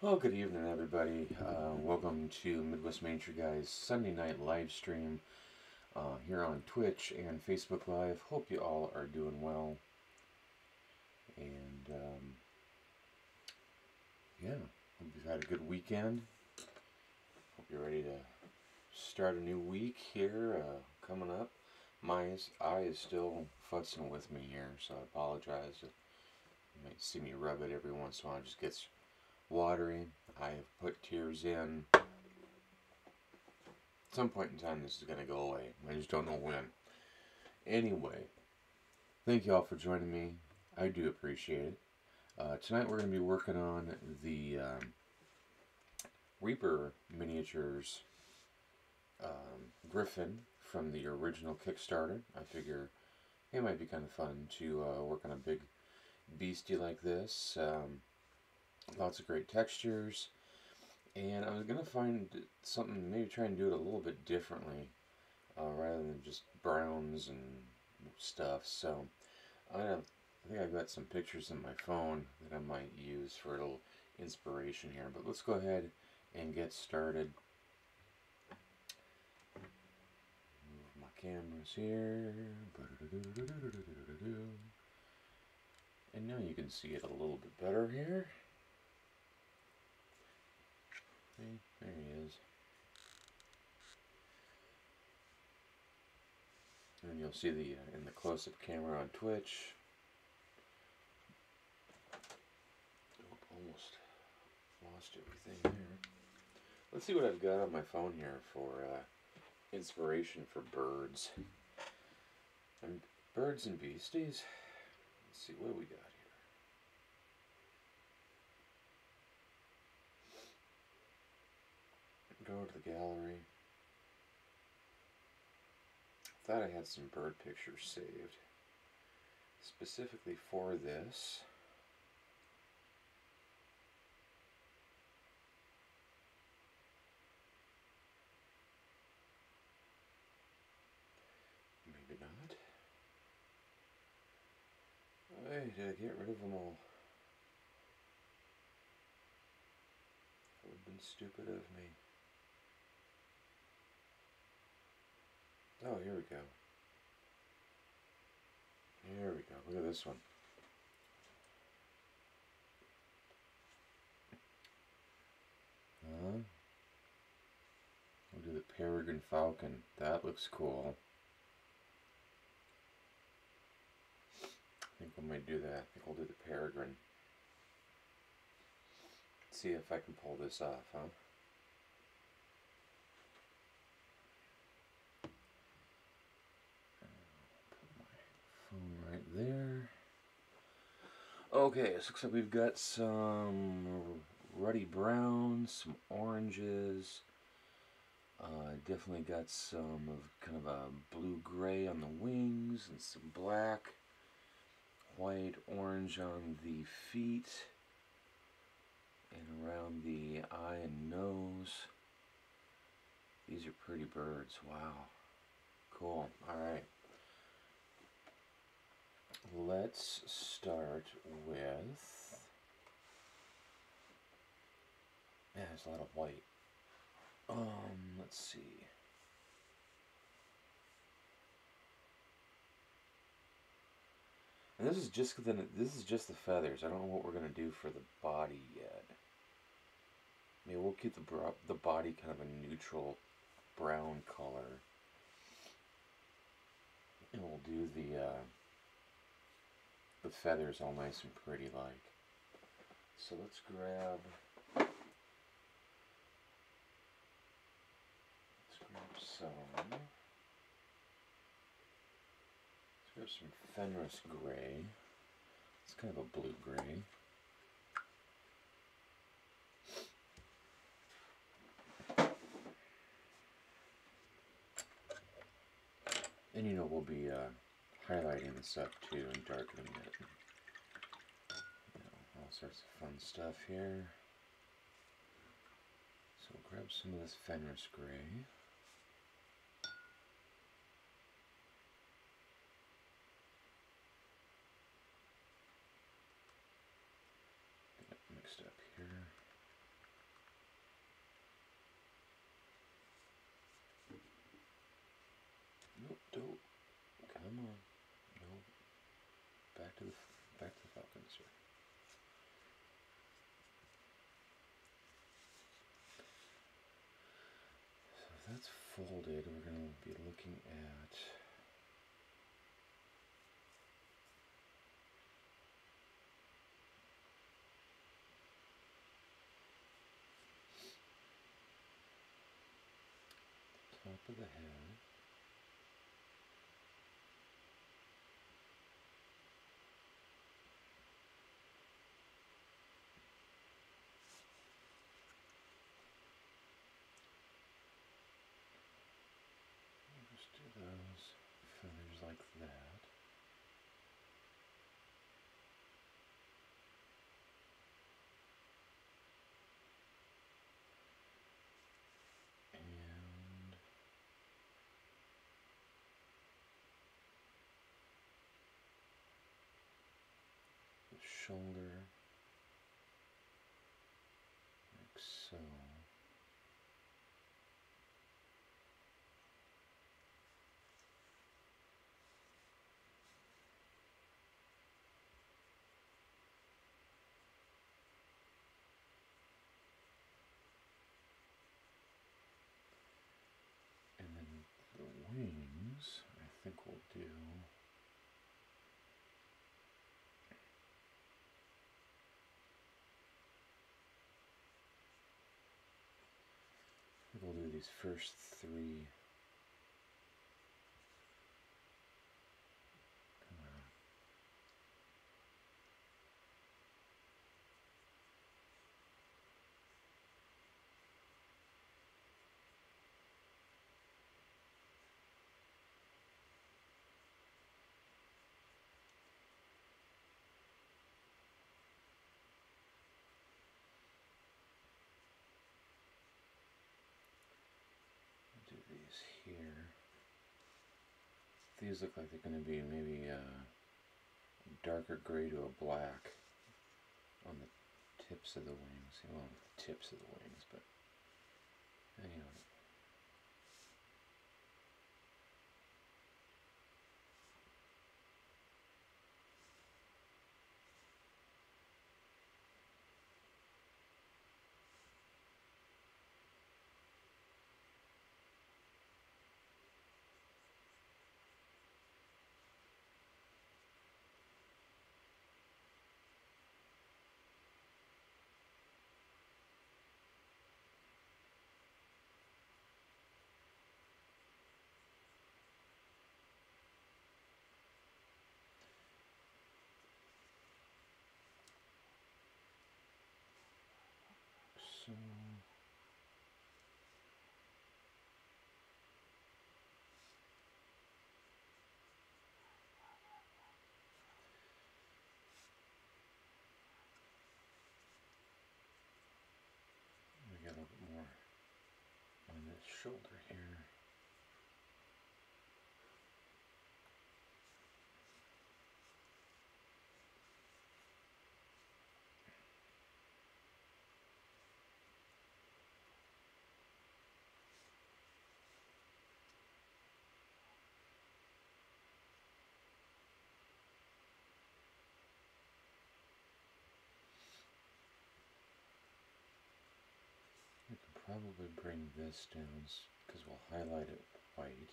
Well, good evening, everybody. Welcome to Midwest Nature Guys Sunday night live stream here on Twitch and Facebook Live. Hope you all are doing well. And yeah, hope you've had a good weekend. Hope you're ready to start a new week here coming up. My eye is still futzing with me here, so I apologize. You might see me rub it every once in a while. It just gets watery. I have put tears in. At some point in time, this is going to go away. I just don't know when. Anyway, thank you all for joining me. I do appreciate it. Tonight we're going to be working on the Reaper Miniatures Griffin from the original Kickstarter. I figure it might be kind of fun to work on a big beastie like this. Lots of great textures. And I was going to find something, maybe try and do it a little bit differently, rather than just browns and stuff. So I think I've got some pictures in my phone that I might use for a little inspiration here. But let's go ahead and get started. Move my cameras here. And now you can see it a little bit better here. Okay, there he is. And you'll see the in the close-up camera on Twitch. Oh, almost lost everything there. Let's see what I've got on my phone here for inspiration for birds. And birds and beasties. Let's see what we got here. Go to the gallery. Thought I had some bird pictures saved specifically for this. Maybe not. Hey, did I get rid of them all? That would have been stupid of me. Oh, here we go. Here we go. Look at this one. We'll do the peregrine falcon. That looks cool. I think we might do that. I think we'll do the peregrine. See if I can pull this off, huh? Right there. Okay, it looks like we've got some ruddy browns, some oranges. Definitely got some of kind of a blue-gray on the wings and some black, white, orange on the feet and around the eye and nose. These are pretty birds. Wow. Cool. All right. Let's start with, yeah, there's a lot of white. Let's see. And this is just the feathers. I don't know what we're gonna do for the body yet. Maybe we'll keep the body kind of a neutral brown color, and we'll do the feathers all nice and pretty like. So let's grab some Fenris gray. It's kind of a blue gray. And you know, we'll be highlighting this up too and darkening it. You know, all sorts of fun stuff here. So we'll grab some of this Fenris gray. Get it mixed up here. Don't. Come on. No. Back to the falcons here. So if that's folded, we're going to be looking at top of the head. Just do those feathers like that. And the shoulder, like so. And then the wings, I think we'll do. We'll do these first three. Come on. Do these here. These look like they're going to be maybe darker gray to a black on the tips of the wings. Well, the tips of the wings, but anyway. So we got a little bit more on this shoulder here. We can probably bring this down because we'll highlight it white.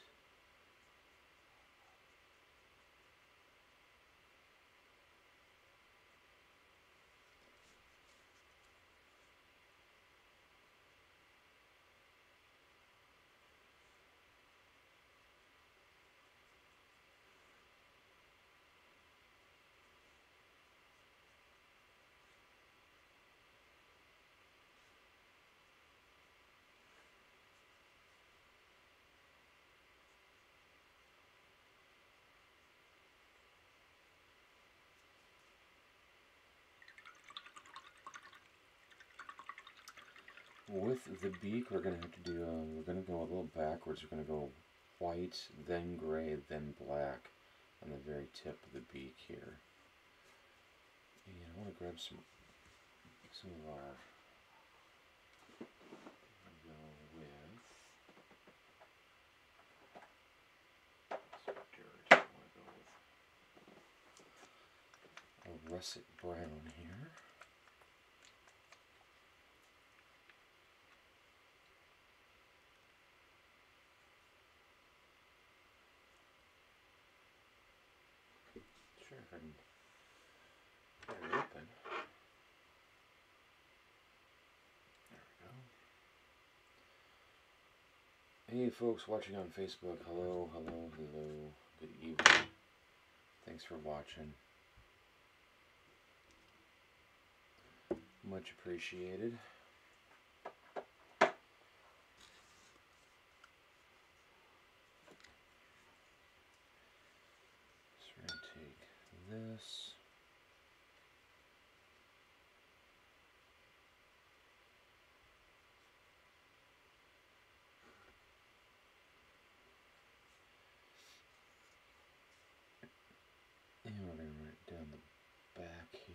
With the beak, we're going to have to do, we're going to go a little backwards. We're going to go white, then gray, then black on the very tip of the beak here. And I want to grab some of our, go with russet brown here. Sure, if I can get it open. There we go. Hey folks watching on Facebook, hello, hello, hello, good evening. Thanks for watching. Much appreciated. So we're going to take this. And we're going to run it down the back here.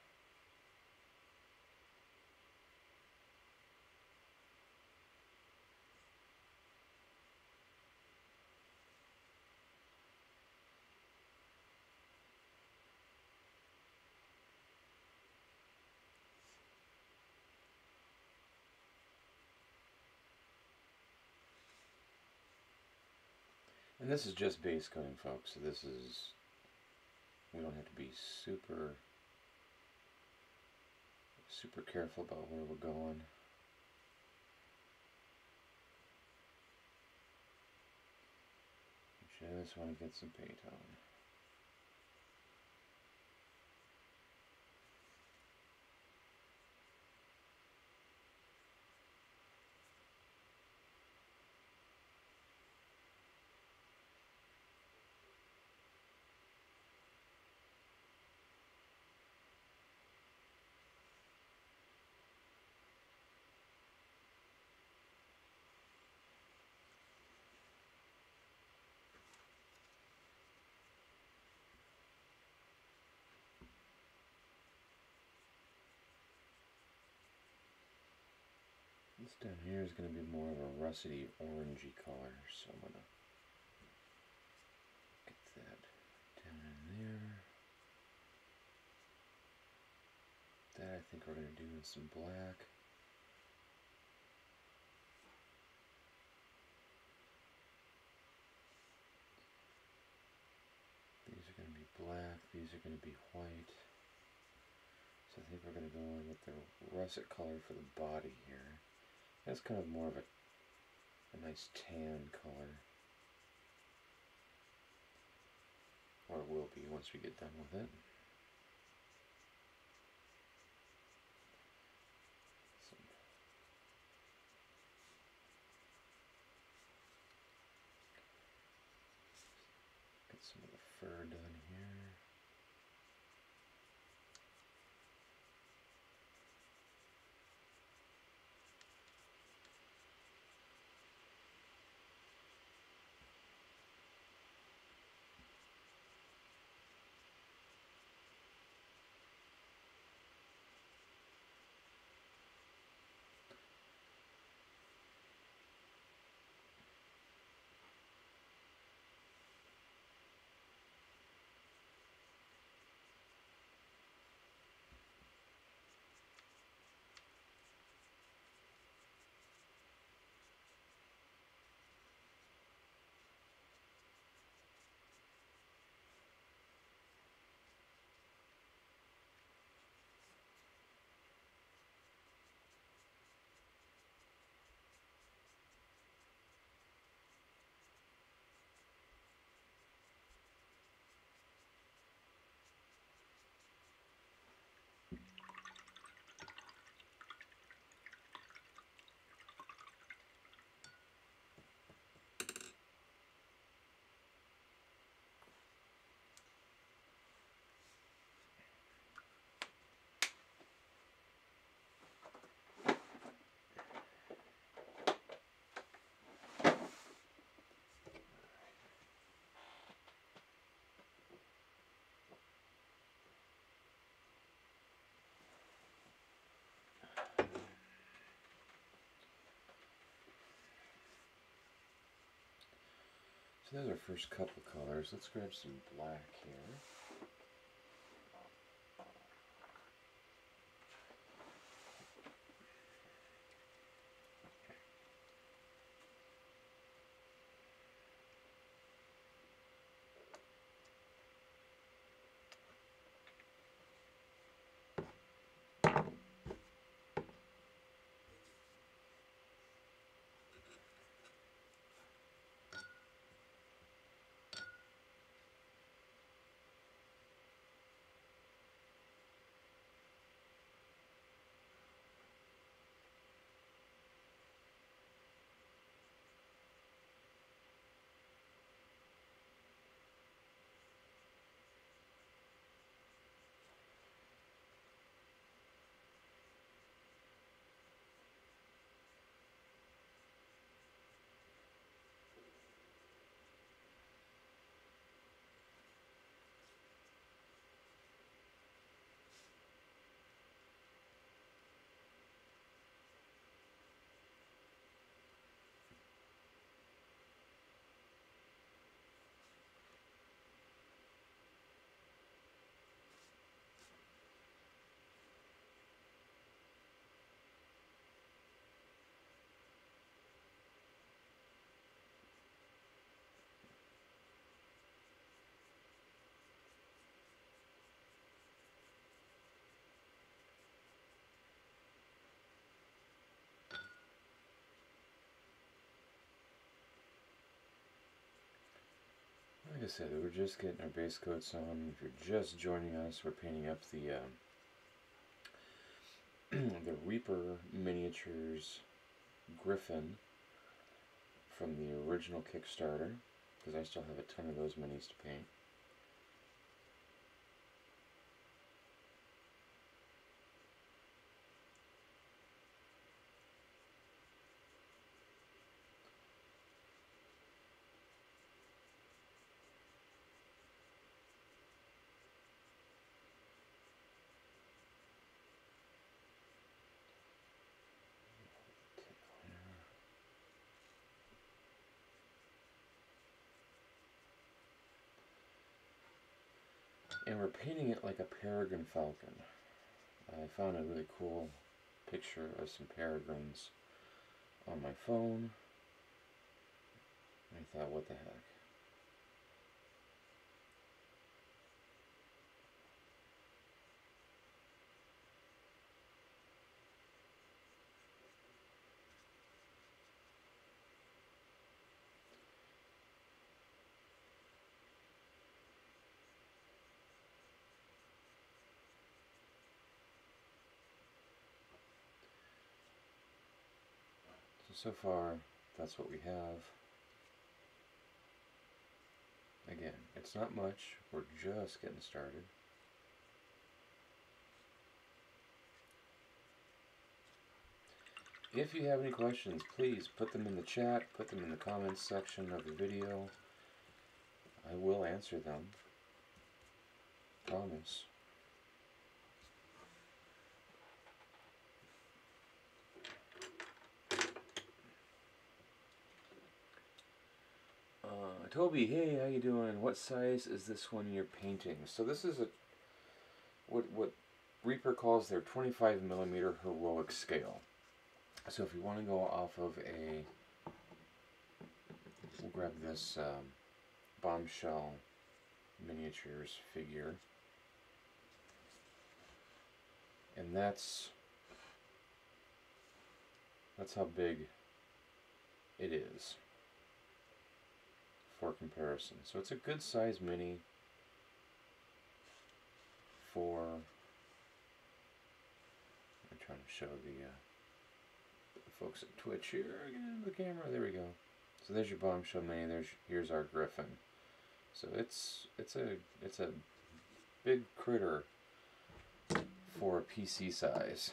And this is just base coating, folks, so this is, we don't have to be super careful about where we're going. Just want to get some paint on. This down here is going to be more of a russety orangey color, so I'm going to get that down in there. That I think we're going to do in some black. These are going to be black, these are going to be white. So I think we're going to go in with the russet color for the body here. That's kind of more of a nice tan color. Or it will be once we get done with it. Get some of the fur done here. So there's our first couple colors. Let's grab some black here. said, we're just getting our base coats on. If you're just joining us, we're painting up the the Reaper Miniatures Griffin from the original Kickstarter, because I still have a ton of those minis to paint. And we're painting it like a peregrine falcon. I found a really cool picture of some peregrines on my phone. I thought, what the heck? So far, that's what we have. Again, it's not much. We're just getting started. If you have any questions, please put them in the chat, put them in the comments section of the video. I will answer them. Promise. Toby, hey, how you doing? What size is this one you're painting? So this is a what Reaper calls their 25mm heroic scale. So if you want to go off of a, we'll grab this Bombshell Miniatures figure, and that's how big it is for comparison. So it's a good size mini for, I'm trying to show the folks at Twitch here, get into the camera, there we go. So there's your Bombshell mini, here's our Griffin. So it's a big critter for a PC size.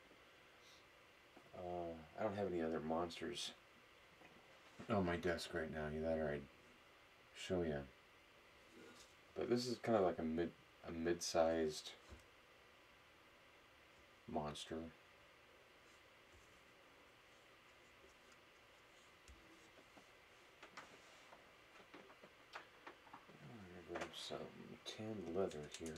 I don't have any other monsters on my desk right now, either I'd show you. But this is kind of like a mid-sized monster. I'm gonna grab some tan leather here.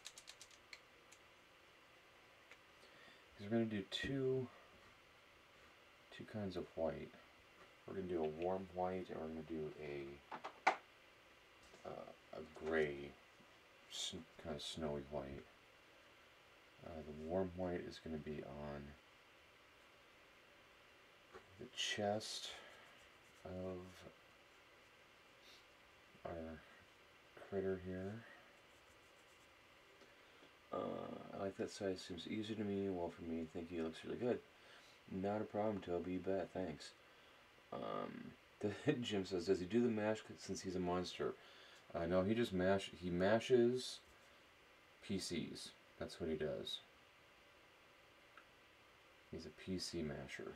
Because we're gonna do two kinds of white. We're going to do a warm white, and we're going to do a gray, kind of snowy white. The warm white is going to be on the chest of our critter here. I like that size, seems easier to me. Well, for me, I think he looks really good. Not a problem, Toby, you bet, thanks. Jim says, does he do the mash since he's a monster? No, he mashes PCs. That's what he does. He's a PC masher.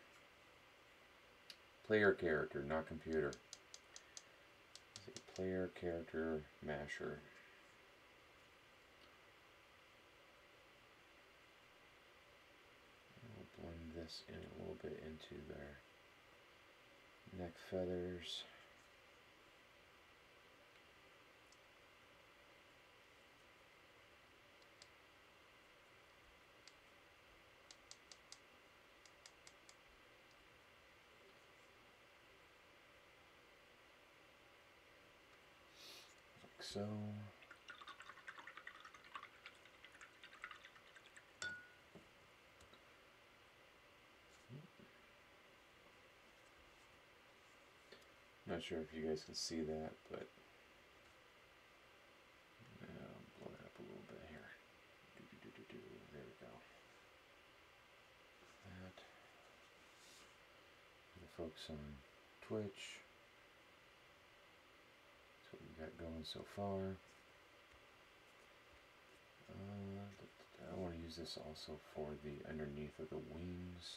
Player character, not computer. He's a player character masher. We'll blend this in a little bit into their neck feathers. Like so. Not sure if you guys can see that, but folks on Twitch. That's what we got going so far. I want to use this also for the underneath of the wings.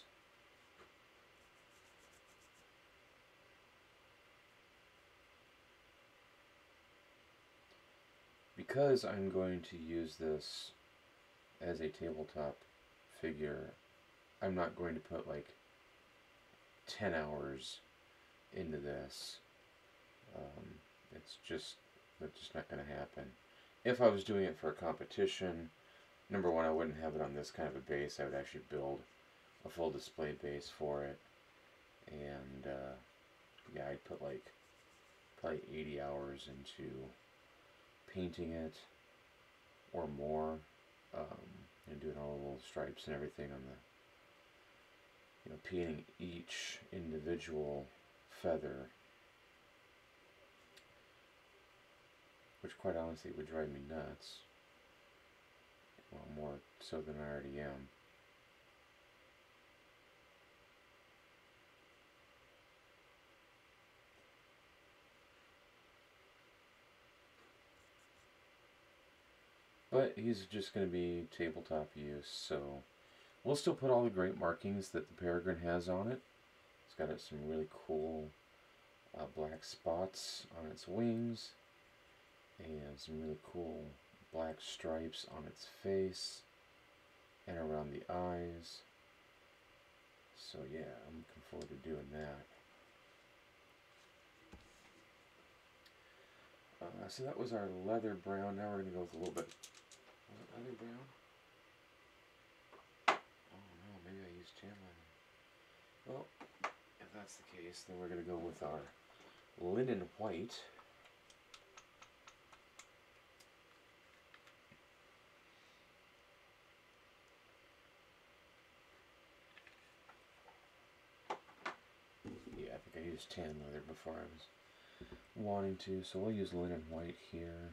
Because I'm going to use this as a tabletop figure, I'm not going to put like 10 hours into this. That's just not going to happen. If I was doing it for a competition, number one, I wouldn't have it on this kind of a base. I would actually build a full display base for it. And yeah, I'd put like probably 80 hours into painting it or more, and doing all the little stripes and everything on the, painting each individual feather, which quite honestly would drive me nuts. Well, more so than I already am. But he's just going to be tabletop use, so we'll still put all the great markings that the Peregrine has on it. It's got some really cool black spots on its wings, and some really cool black stripes on its face and around the eyes. So yeah, I'm looking forward to doing that. So that was our leather brown. Now we're going to go with a little bit. Was it leather brown? Oh no, maybe I used tan leather. Well, if that's the case, then we're going to go with our linen white. Yeah, I think I used tan leather before I was wanting to, so we'll use linen white here.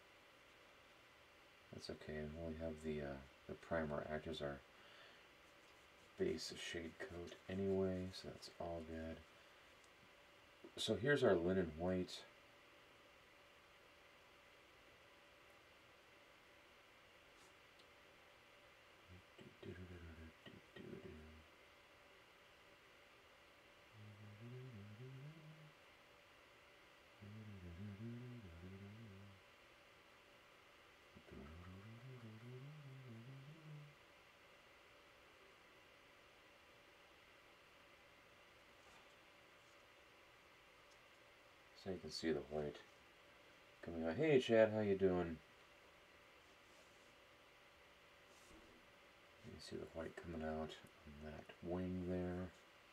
That's okay, and we'll have the primer act as our base shade coat anyway, so that's all good. So here's our linen white. So you can see the white coming out. Hey Chad, how you doing? You see the white coming out on that wing there.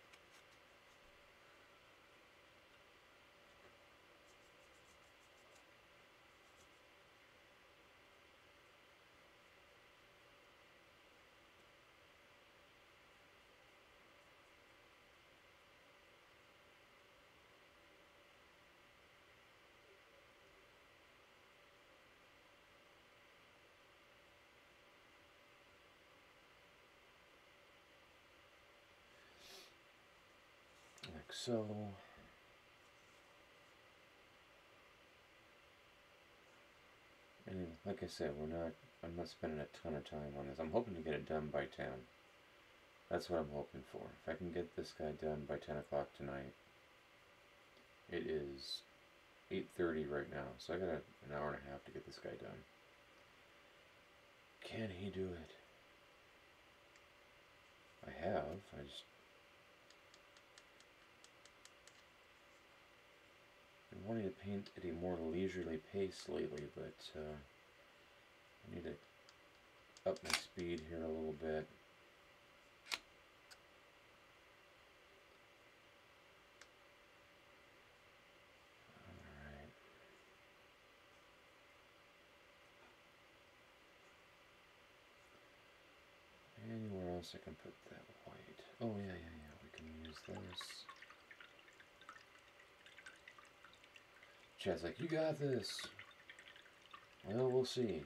Like so. And like I said, I'm not spending a ton of time on this. I'm hoping to get it done by 10. That's what I'm hoping for. If I can get this guy done by 10 o'clock tonight. It is 8:30 right now, so I got an hour and a half to get this guy done. Can he do it? I have. I just been wanting to paint at a more leisurely pace lately, but I need to up my speed here a little bit. Alright. Anywhere else I can put that white? Oh yeah, we can use this. Chad's like, you got this. Well, we'll see.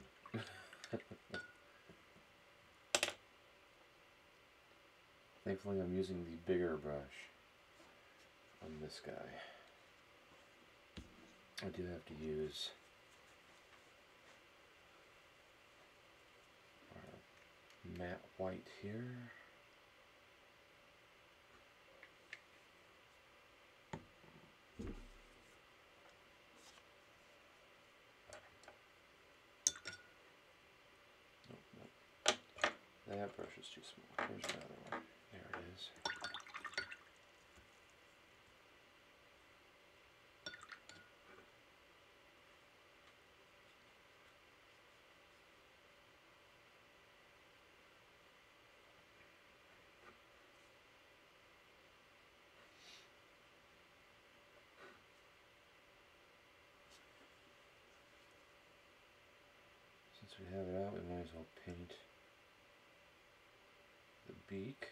Thankfully I'm using the bigger brush. on this guy. I do have to use our matte white here. That brush is too small. Here's another one. There it is. Since we have it out, we might as well paint the beak.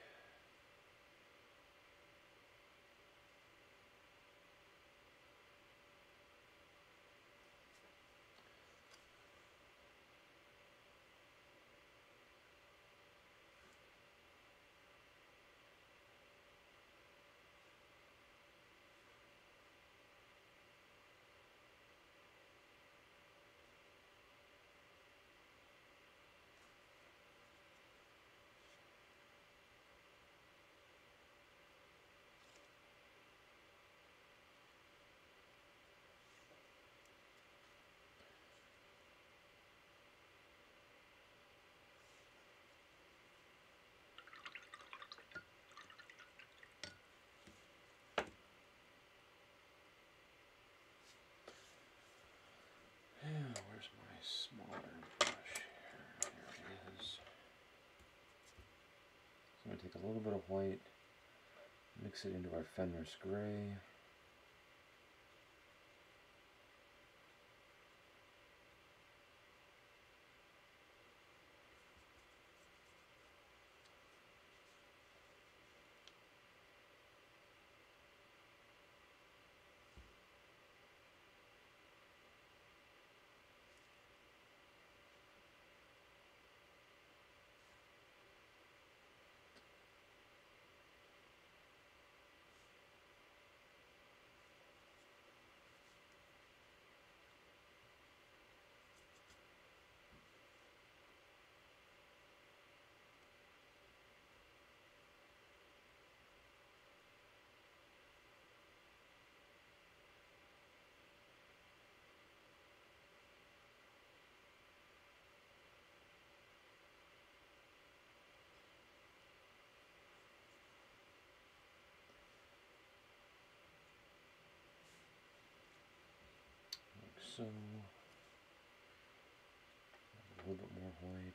Where's my smaller brush here? There it is. So I'm going to take a little bit of white, mix it into our Fenris gray. So, a little bit more white.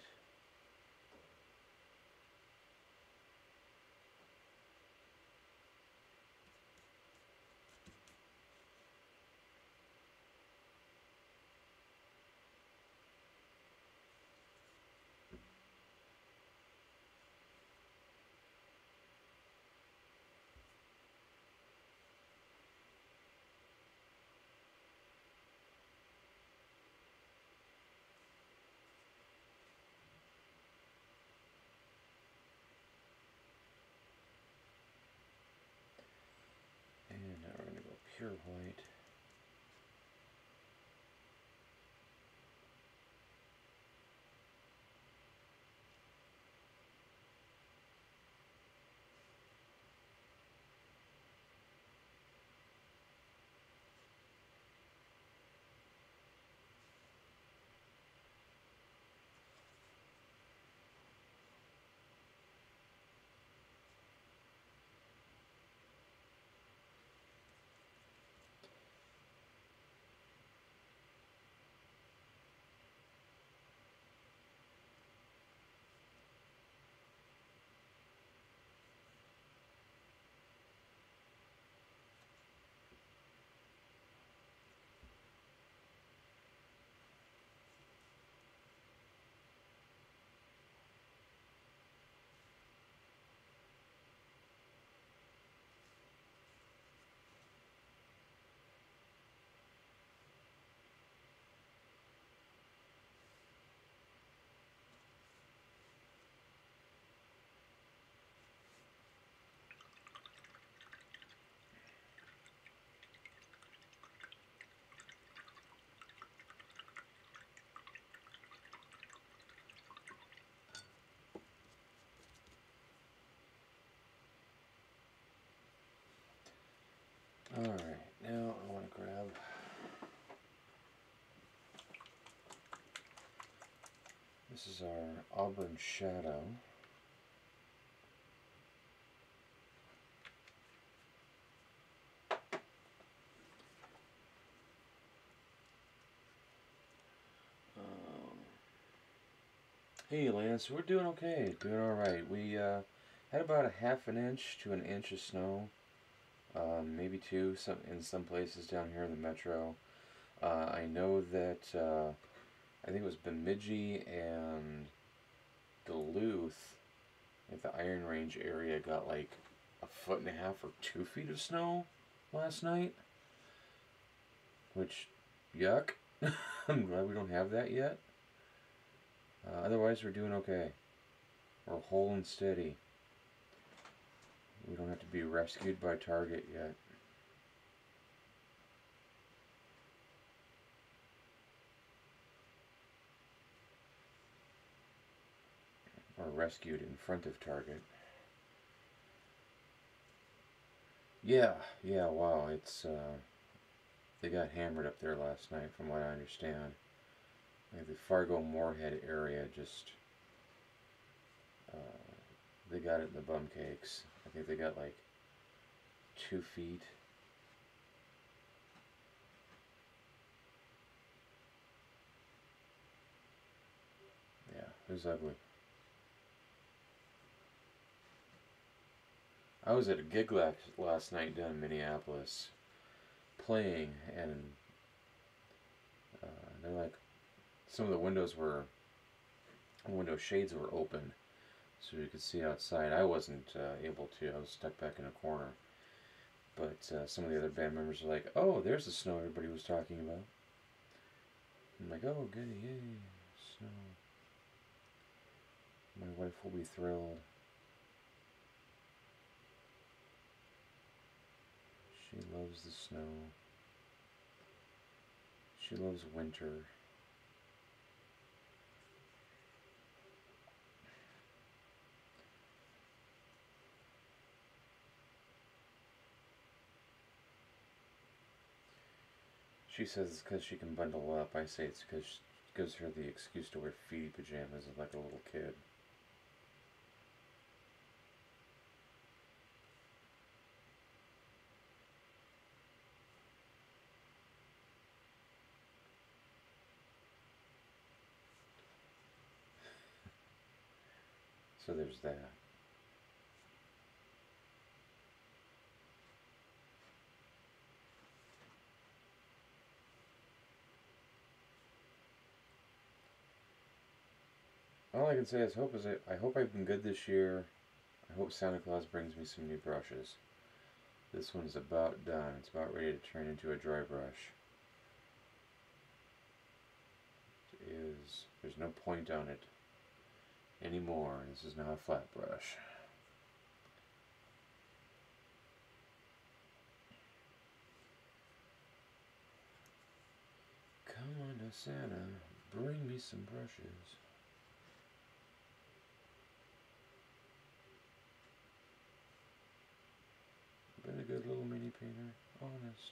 And now we're going to go pure white. Alright, now I want to grab this is our Auburn Shadow. Hey Lance, we're doing okay, doing alright. We had about a half an inch to an inch of snow, maybe two in some places down here in the metro. I know that I think it was Bemidji and Duluth at the Iron Range area got like a foot and a half or 2 feet of snow last night, which, yuck. I'm glad we don't have that yet. Otherwise, we're doing okay. We're holding steady. We don't have to be rescued by Target yet. Or rescued in front of Target. Yeah, wow, it's, they got hammered up there last night from what I understand. Like the Fargo-Moorhead area just, they got it in the bum cakes. I think they got like 2 feet. Yeah, it was ugly. I was at a gig last night down in Minneapolis playing, and they're like, some of the window shades were open so you could see outside. I wasn't able to. I was stuck back in a corner. But some of the other band members were like, oh, there's the snow everybody was talking about. I'm like, oh, goody, yay, snow. My wife will be thrilled. She loves the snow. She loves winter. She says it's because she can bundle up. I say it's because it gives her the excuse to wear feety pajamas like a little kid. So there's that. All I can say is I hope I've been good this year. I hope Santa Claus brings me some new brushes. This one's about done. It's about ready to turn into a dry brush. There's no point on it anymore. This is now a flat brush. Come on now, Santa, bring me some brushes. Been a good little mini painter, honest.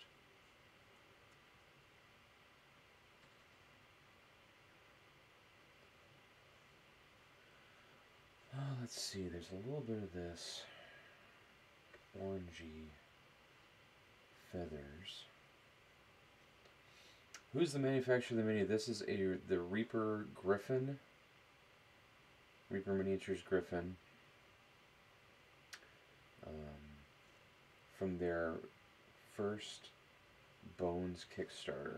Oh, let's see, there's a little bit of this orangey feathers. Who's the manufacturer of the mini? This is the Reaper Griffin. Reaper Miniatures Griffin. From their first Bones Kickstarter.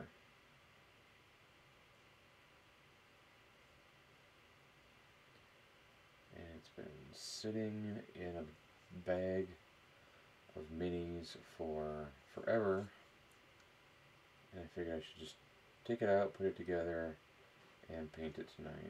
And it's been sitting in a bag of minis for forever. And I figured I should just take it out, put it together, and paint it tonight.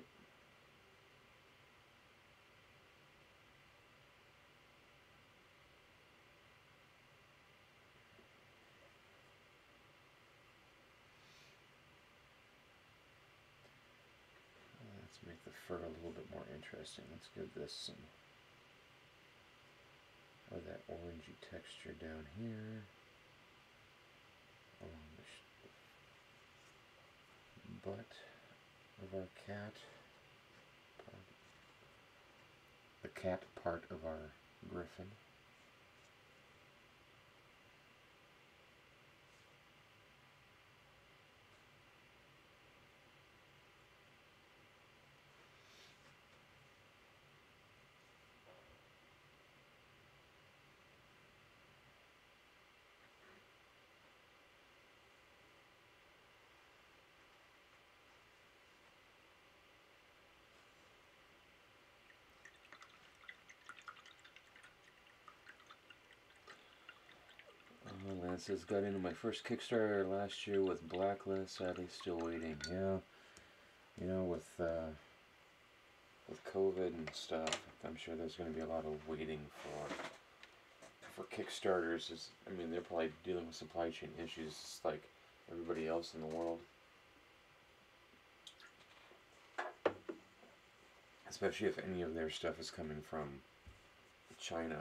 Let's make the fur a little bit more interesting. Let's give this some of that orangey texture down here. along the butt of our cat, the cat part of our griffin. Lance's got into my first Kickstarter last year with Blacklist. Sadly, still waiting. Yeah, you know, with COVID and stuff, I'm sure there's going to be a lot of waiting for Kickstarters. I mean, they're probably dealing with supply chain issues just like everybody else in the world. Especially if any of their stuff is coming from China.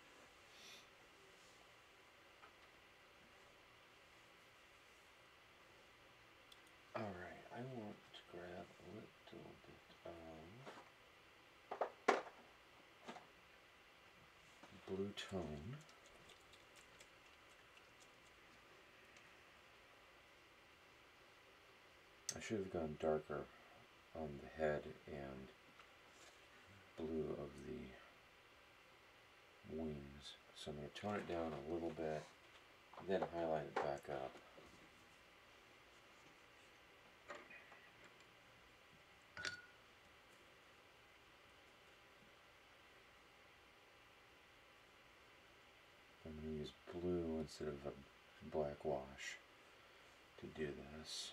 Alright, I want to grab a little bit of blue tone. I should have gone darker on the head and blue of the wings. So I'm going to tone it down a little bit, then highlight it back up. I'm going to use blue instead of a black wash to do this.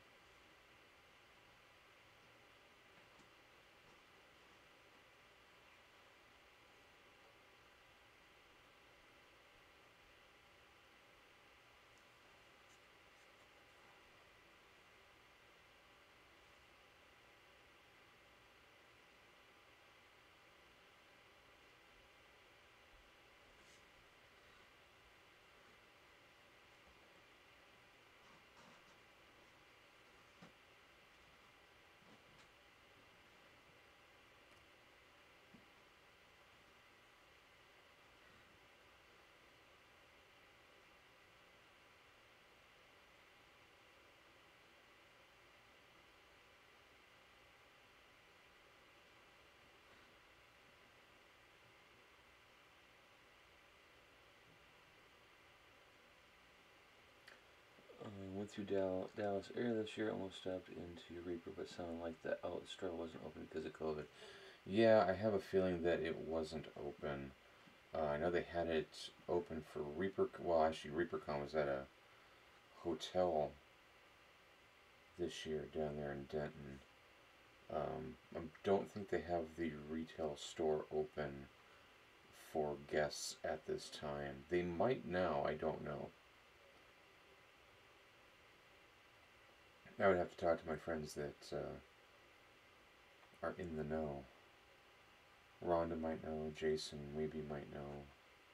Went through Dallas area this year, almost stopped into Reaper, but sounded like the outlet store wasn't open because of COVID. Yeah, I have a feeling that it wasn't open. I know they had it open for Reaper. Well, actually, ReaperCon was at a hotel this year down there in Denton. I don't think they have the retail store open for guests at this time. They might now, I don't know. I would have to talk to my friends that are in the know. Rhonda might know, Jason maybe might know.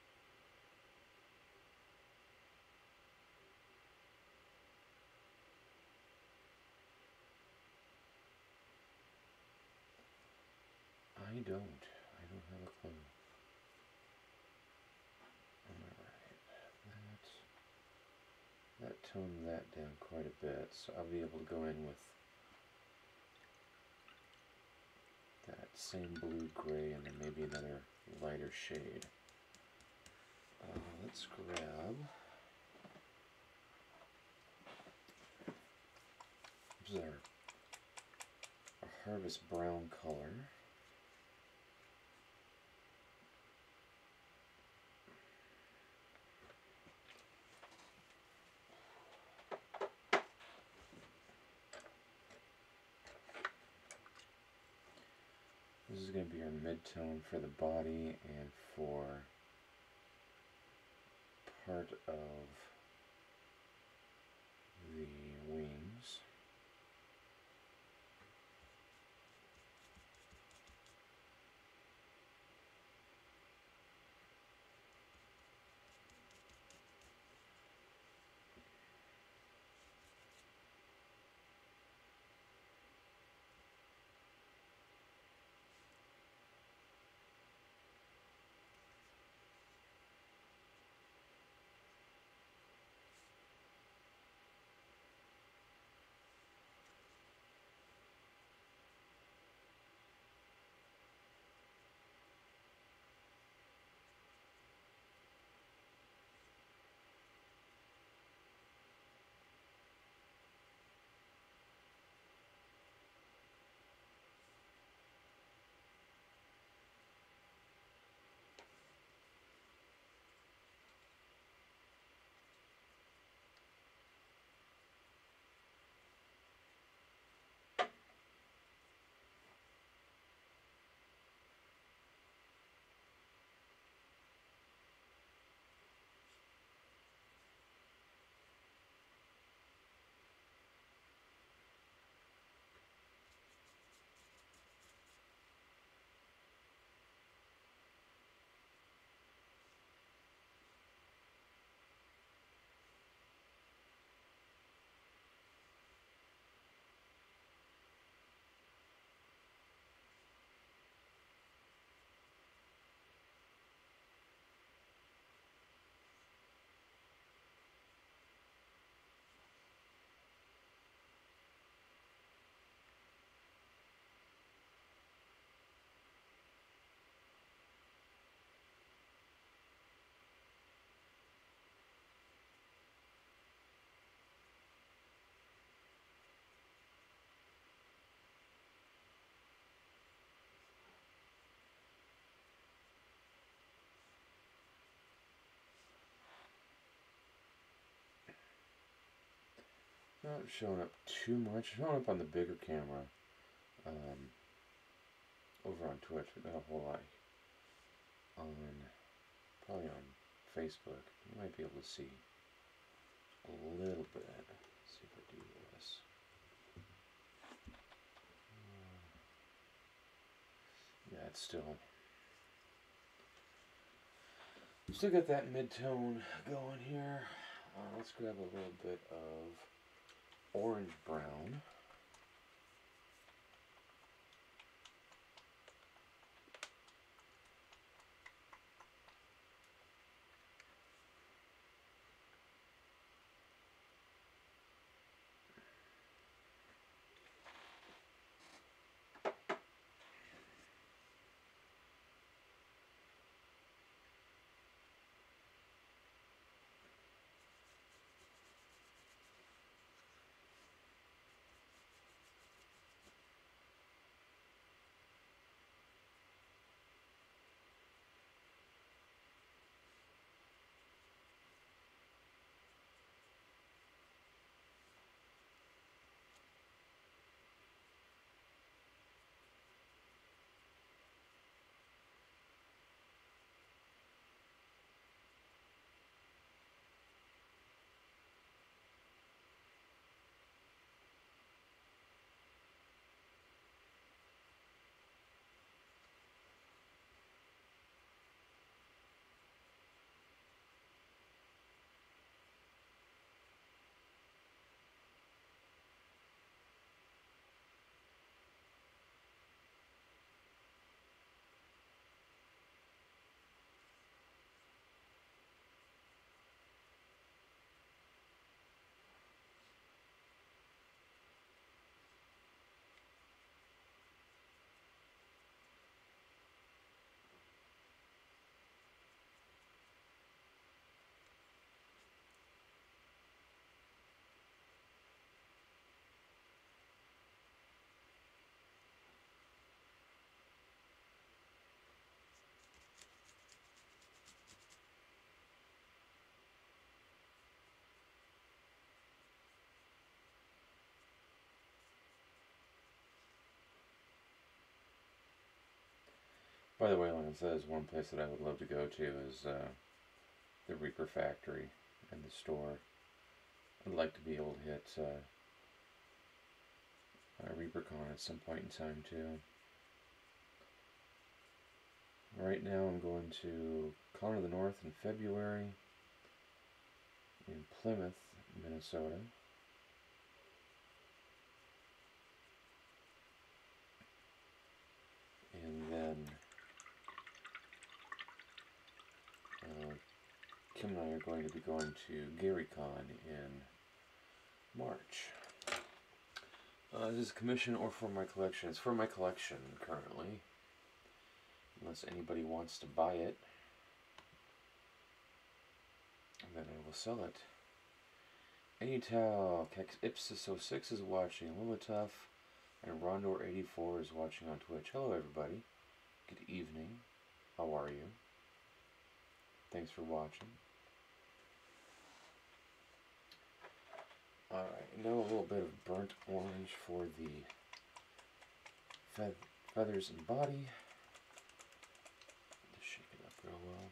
I don't have a clue. Alright, that toned that down quite a bit, so I'll be able to go in with that same blue-gray and then maybe another lighter shade. Let's grab... This is our Harvest Brown color. This is going to be our mid-tone for the body and for part of the wings. Not showing up too much. Showing up on the bigger camera over on Twitch, but not a whole lot on, probably on Facebook. You might be able to see a little bit. Let's see if I do this. Yeah, it's still got that mid-tone going here. Let's grab a little bit of orange brown. By the way, like I said, one place that I would love to go to is the Reaper Factory and the store. I'd like to be able to hit ReaperCon at some point in time too. Right now I'm going to Con of the North in February in Plymouth, Minnesota. And then Kim and I are going to be going to GaryCon in March. This is a commission or for my collection. It's for my collection currently. Unless anybody wants to buy it, and then I will sell it. Anytal, Ipsis06 is watching, Lilituff, and Rondor84 is watching on Twitch. Hello everybody. Good evening. How are you? Thanks for watching. Alright, now a little bit of burnt orange for the feathers and body. Just shake it up real well.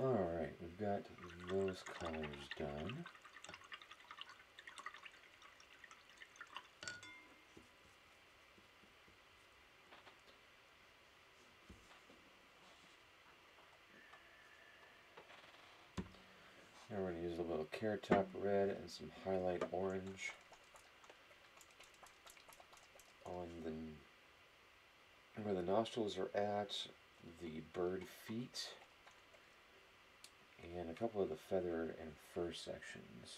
Alright, we've got those colors done. Now we're going to use a little Carrot Top red and some highlight orange on where the nostrils are at, the bird feet, and a couple of the feather and fur sections.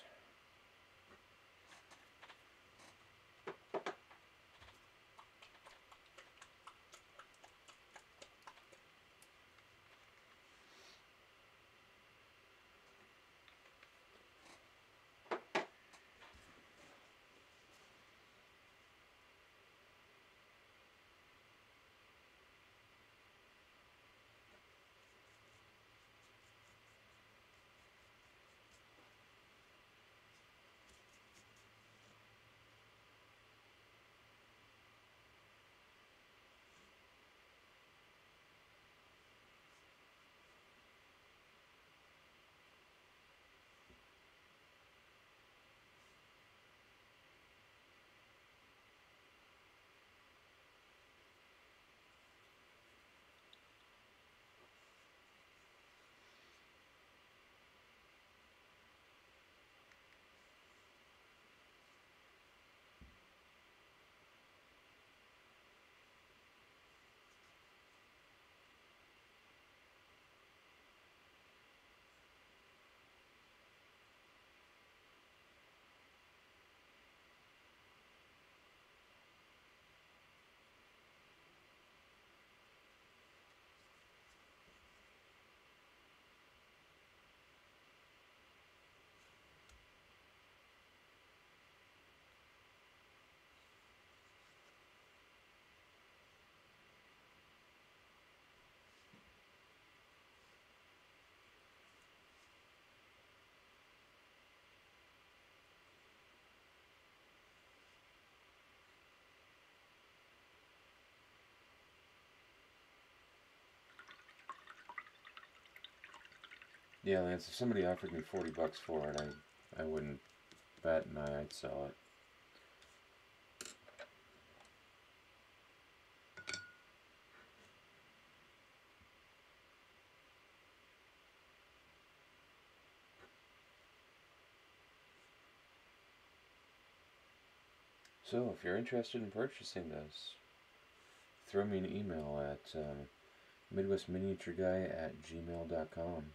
Yeah, Lance, if somebody offered me $40 for it, I wouldn't bat an eye, I'd sell it. So, if you're interested in purchasing this, throw me an email at midwestminiatureguy@gmail.com.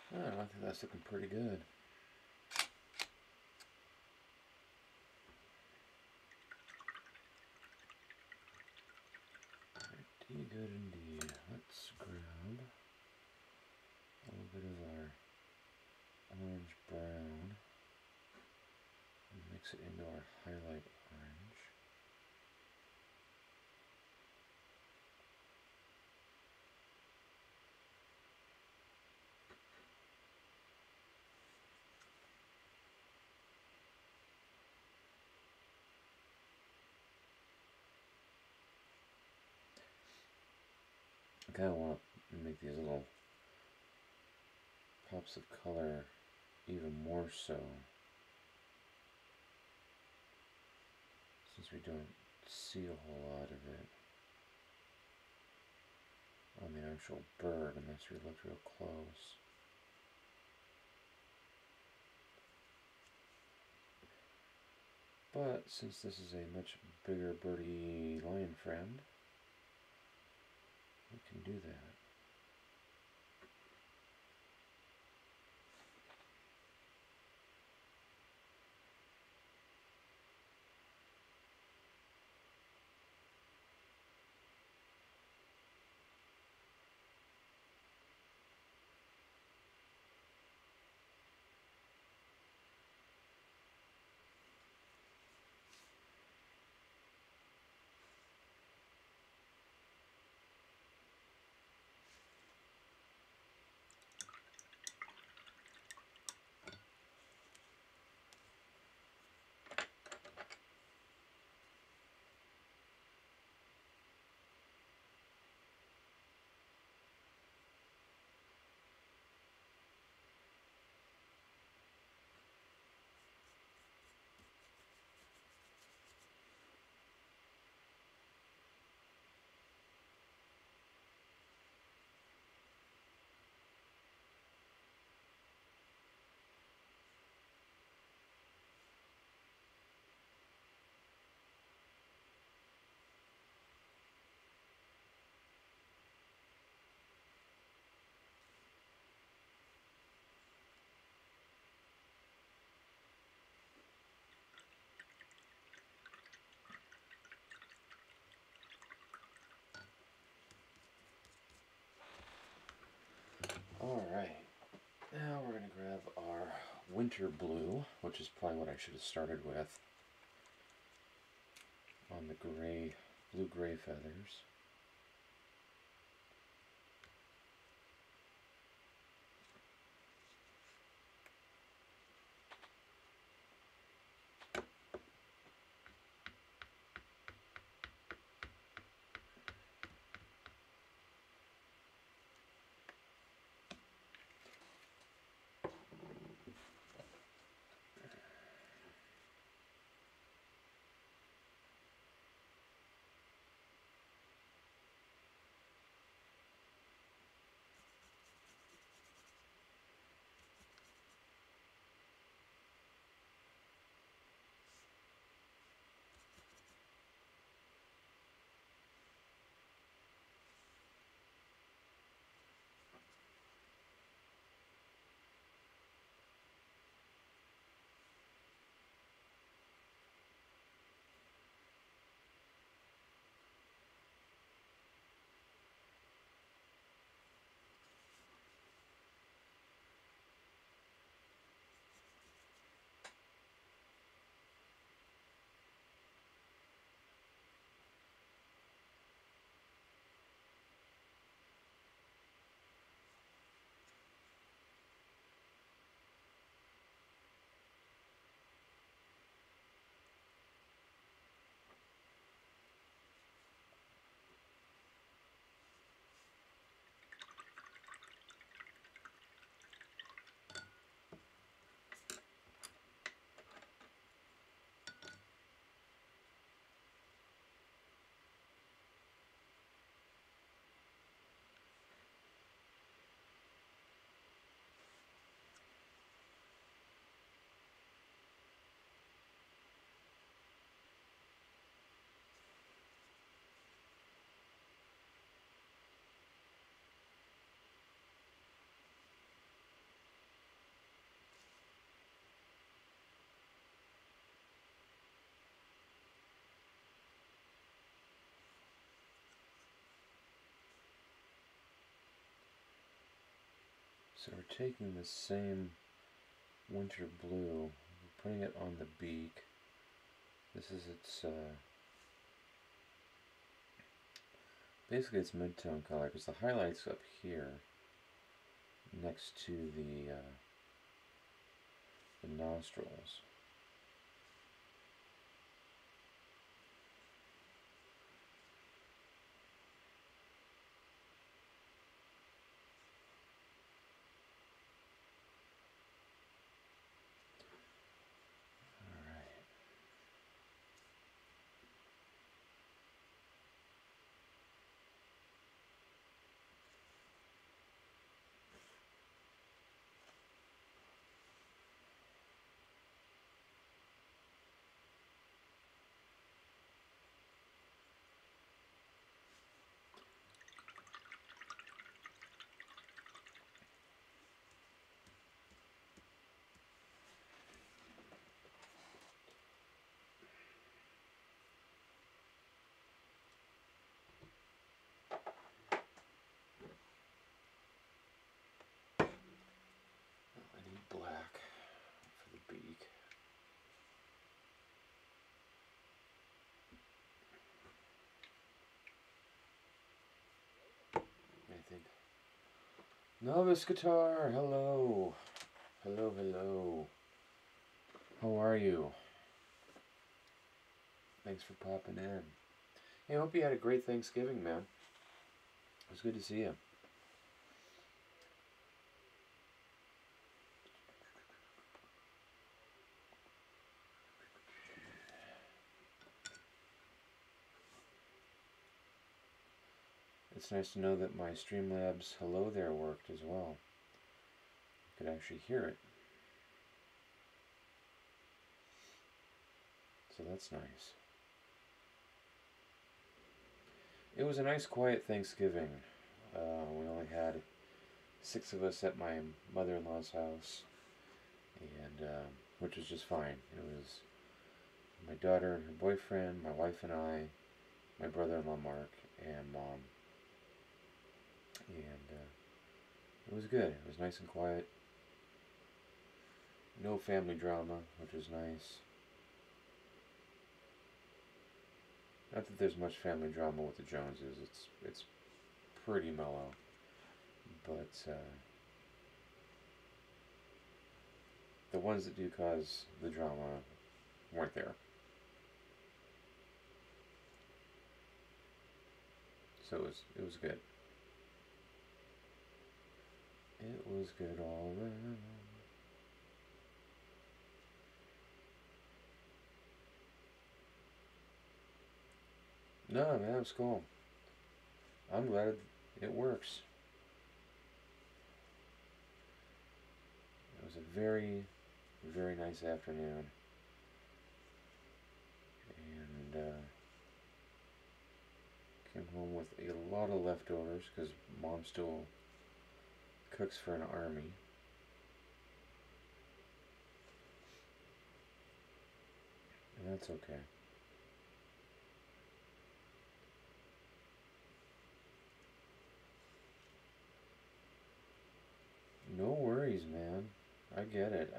Oh, I think that's looking pretty good. Pretty good indeed. Let's grab a little bit of our orange brown and mix it into our highlight orange. I kind of want to make these little pops of color even more so, since we don't see a whole lot of it on the actual bird unless we look real close. But since this is a much bigger birdie lion friend, we can do that. Alright, now we're going to grab our winter blue, which is probably what I should have started with on the gray, blue-gray feathers. So we're taking the same winter blue, we're putting it on the beak. This is its, basically its mid-tone color, because the highlight's up here, next to the nostrils. I need black for the beak. I think. Novice Guitar, hello. Hello, hello. How are you? Thanks for popping in. Hey, I hope you had a great Thanksgiving, man. It was good to see you. It's nice to know that my Streamlabs hello there worked as well. I could actually hear it. So that's nice. It was a nice quiet Thanksgiving. We only had 6 of us at my mother-in-law's house, and which was just fine. It was my daughter and her boyfriend, my wife and I, my brother-in-law Mark, and Mom. And it was good. It was nice and quiet. No family drama, which was nice. Not that there's much family drama with the Joneses. It's pretty mellow, but the ones that do cause the drama weren't there. So it was good. It was good all around. No, man, it's cool. I'm glad it works. It was a very, very nice afternoon. And came home with a lot of leftovers because Mom still cooks for an army. And that's okay. No worries, man. I get it.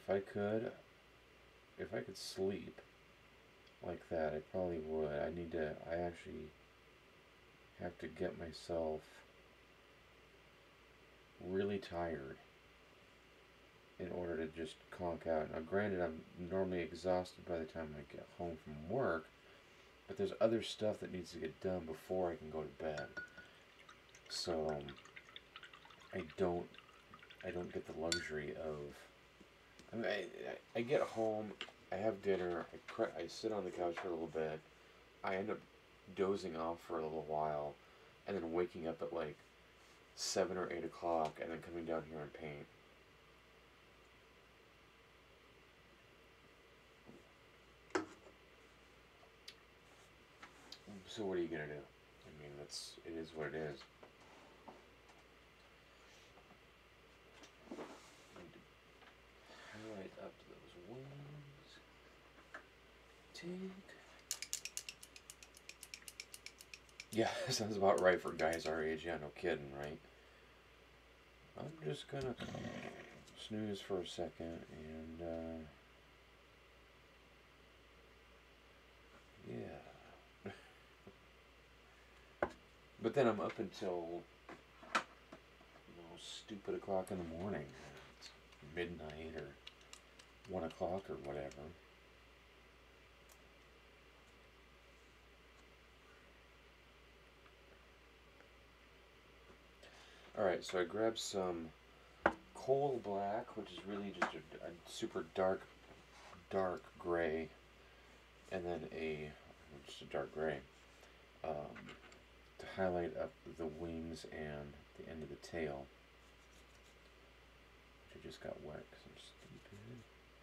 If I could sleep like that, I probably would. I actually have to get myself really tired in order to just conk out. Now, granted, I'm normally exhausted by the time I get home from work, but there's other stuff that needs to get done before I can go to bed. So I don't get the luxury of. I mean, I get home, I have dinner, I sit on the couch for a little bit, I end up dozing off for a little while, and then waking up at like 7 or 8 o'clock, and then coming down here and paint. So what are you gonna do? I mean, it is what it is. Highlight up to those wings. Take. Yeah, sounds about right for guys our age. Yeah, no kidding, right? I'm just gonna snooze for a second and, yeah. But then I'm up until, stupid o'clock in the morning. It's midnight or 1 o'clock or whatever. Alright, so I grabbed some coal black, which is really just a super dark gray, and then just a dark gray, to highlight up the wings and the end of the tail, which I just got wet because I'm stupid.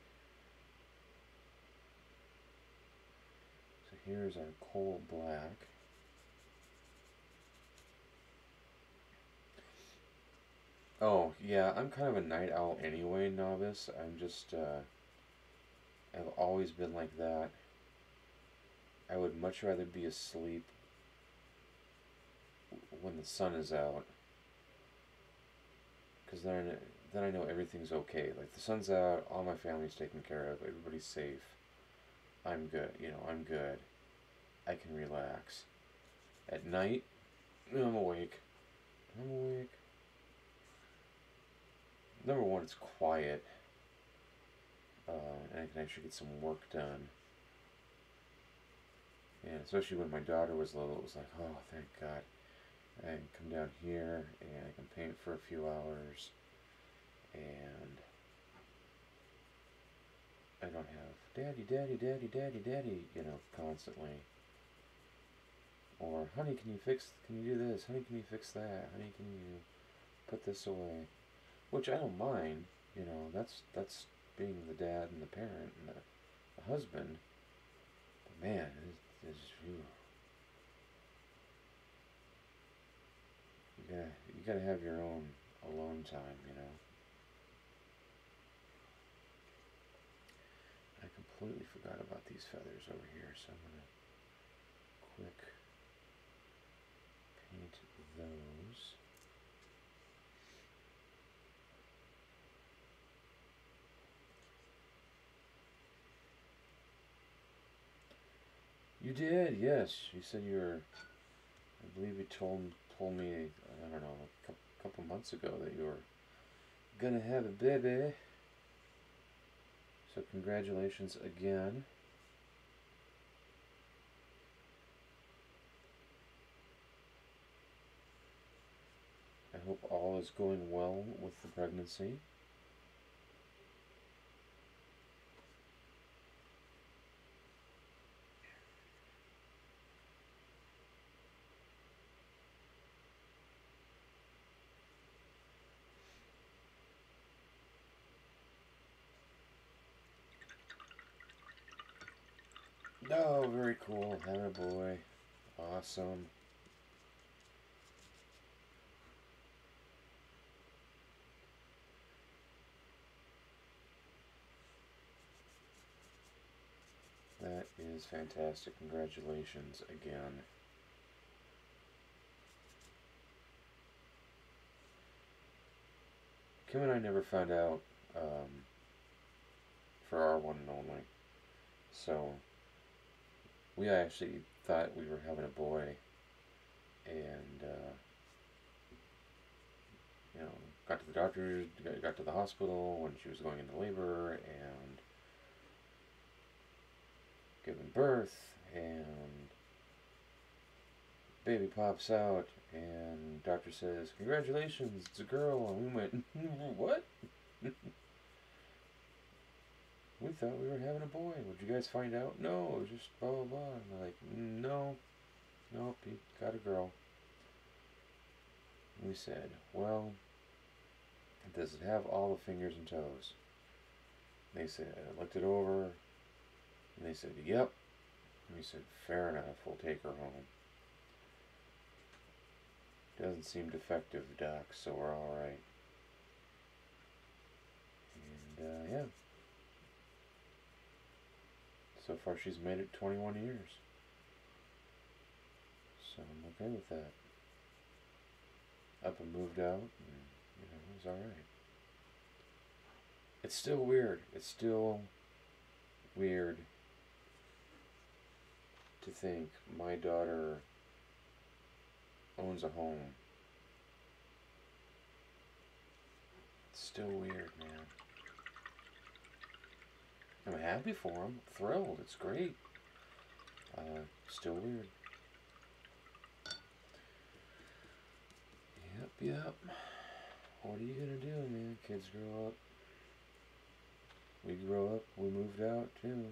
So here's our coal black. Oh, yeah, I'm kind of a night owl anyway, novice. I'm just, I've always been like that. I would much rather be asleep when the sun is out, because then I know everything's okay. Like, the sun's out, all my family's taken care of, everybody's safe. I'm good, I'm good. I can relax. At night, I'm awake. I'm awake. Number one, it's quiet, and I can actually get some work done. And especially when my daughter was little, it was like, oh, thank God. I can come down here, and I can paint for a few hours, and I don't have daddy, daddy, daddy, daddy, daddy, constantly. Or, honey, can you do this? Honey, can you fix that? Honey, can you put this away? Which I don't mind, that's being the dad and the parent and the husband. But man, you gotta have your own alone time, I completely forgot about these feathers over here, so I'm gonna quick paint those. You did, yes. You said you were, I believe you told me, I don't know, a couple months ago that you were gonna have a baby. So congratulations again. I hope all is going well with the pregnancy. Oh, very cool. Having a boy. Awesome. That is fantastic. Congratulations again. Kim and I never found out for our one and only. So we actually thought we were having a boy, and got to the doctor, got to the hospital when she was going into labor and giving birth, and baby pops out, and doctor says, congratulations, it's a girl, and we went, what? We thought we were having a boy. Would you guys find out? No, it was just blah blah blah. And they're like, no, nope, you got a girl. And we said, well, does it have all the fingers and toes? And they said, I looked it over, and they said, yep. And we said, fair enough, we'll take her home. Doesn't seem defective, doc, so we're alright. And, yeah. So far she's made it 21 years. So I'm okay with that. Up and moved out, and You know, it was alright. It's still weird. It's still weird to think my daughter owns a home. It's still weird, man. I'm happy for him. Thrilled. It's great. Still weird. Yep. What are you gonna do, man? Kids grow up. We grow up. We moved out too.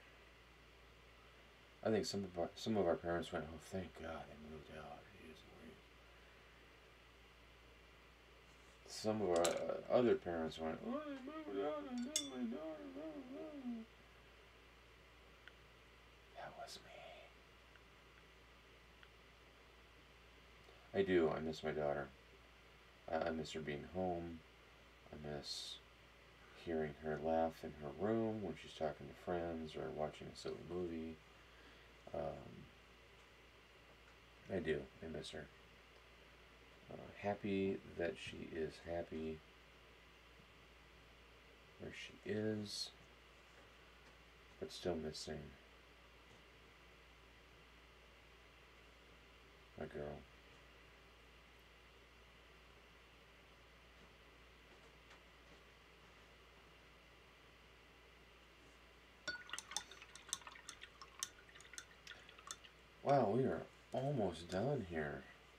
I think some of our parents went, "Oh, thank God they moved out." Some of our other parents went, "Oh, they moved out. I miss my daughter." That was me. I do. I miss my daughter. I miss her being home. I miss hearing her laugh in her room when she's talking to friends or watching a silly movie. I do. I miss her. Happy that she is happy where she is, but still missing my girl. Wow, we are almost done here.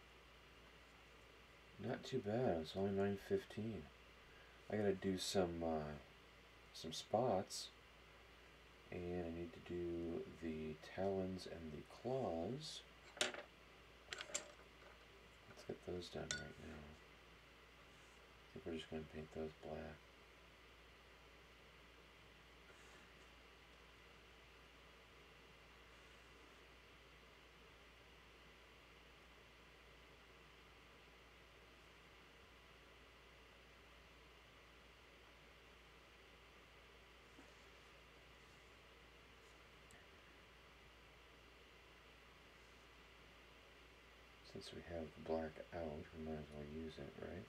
Not too bad. It's only 9:15. I gotta do some spots, and I need to do the talons and the claws. Let's get those done right now. I think we're just gonna paint those black. Since we have the black out, we might as well use it, right?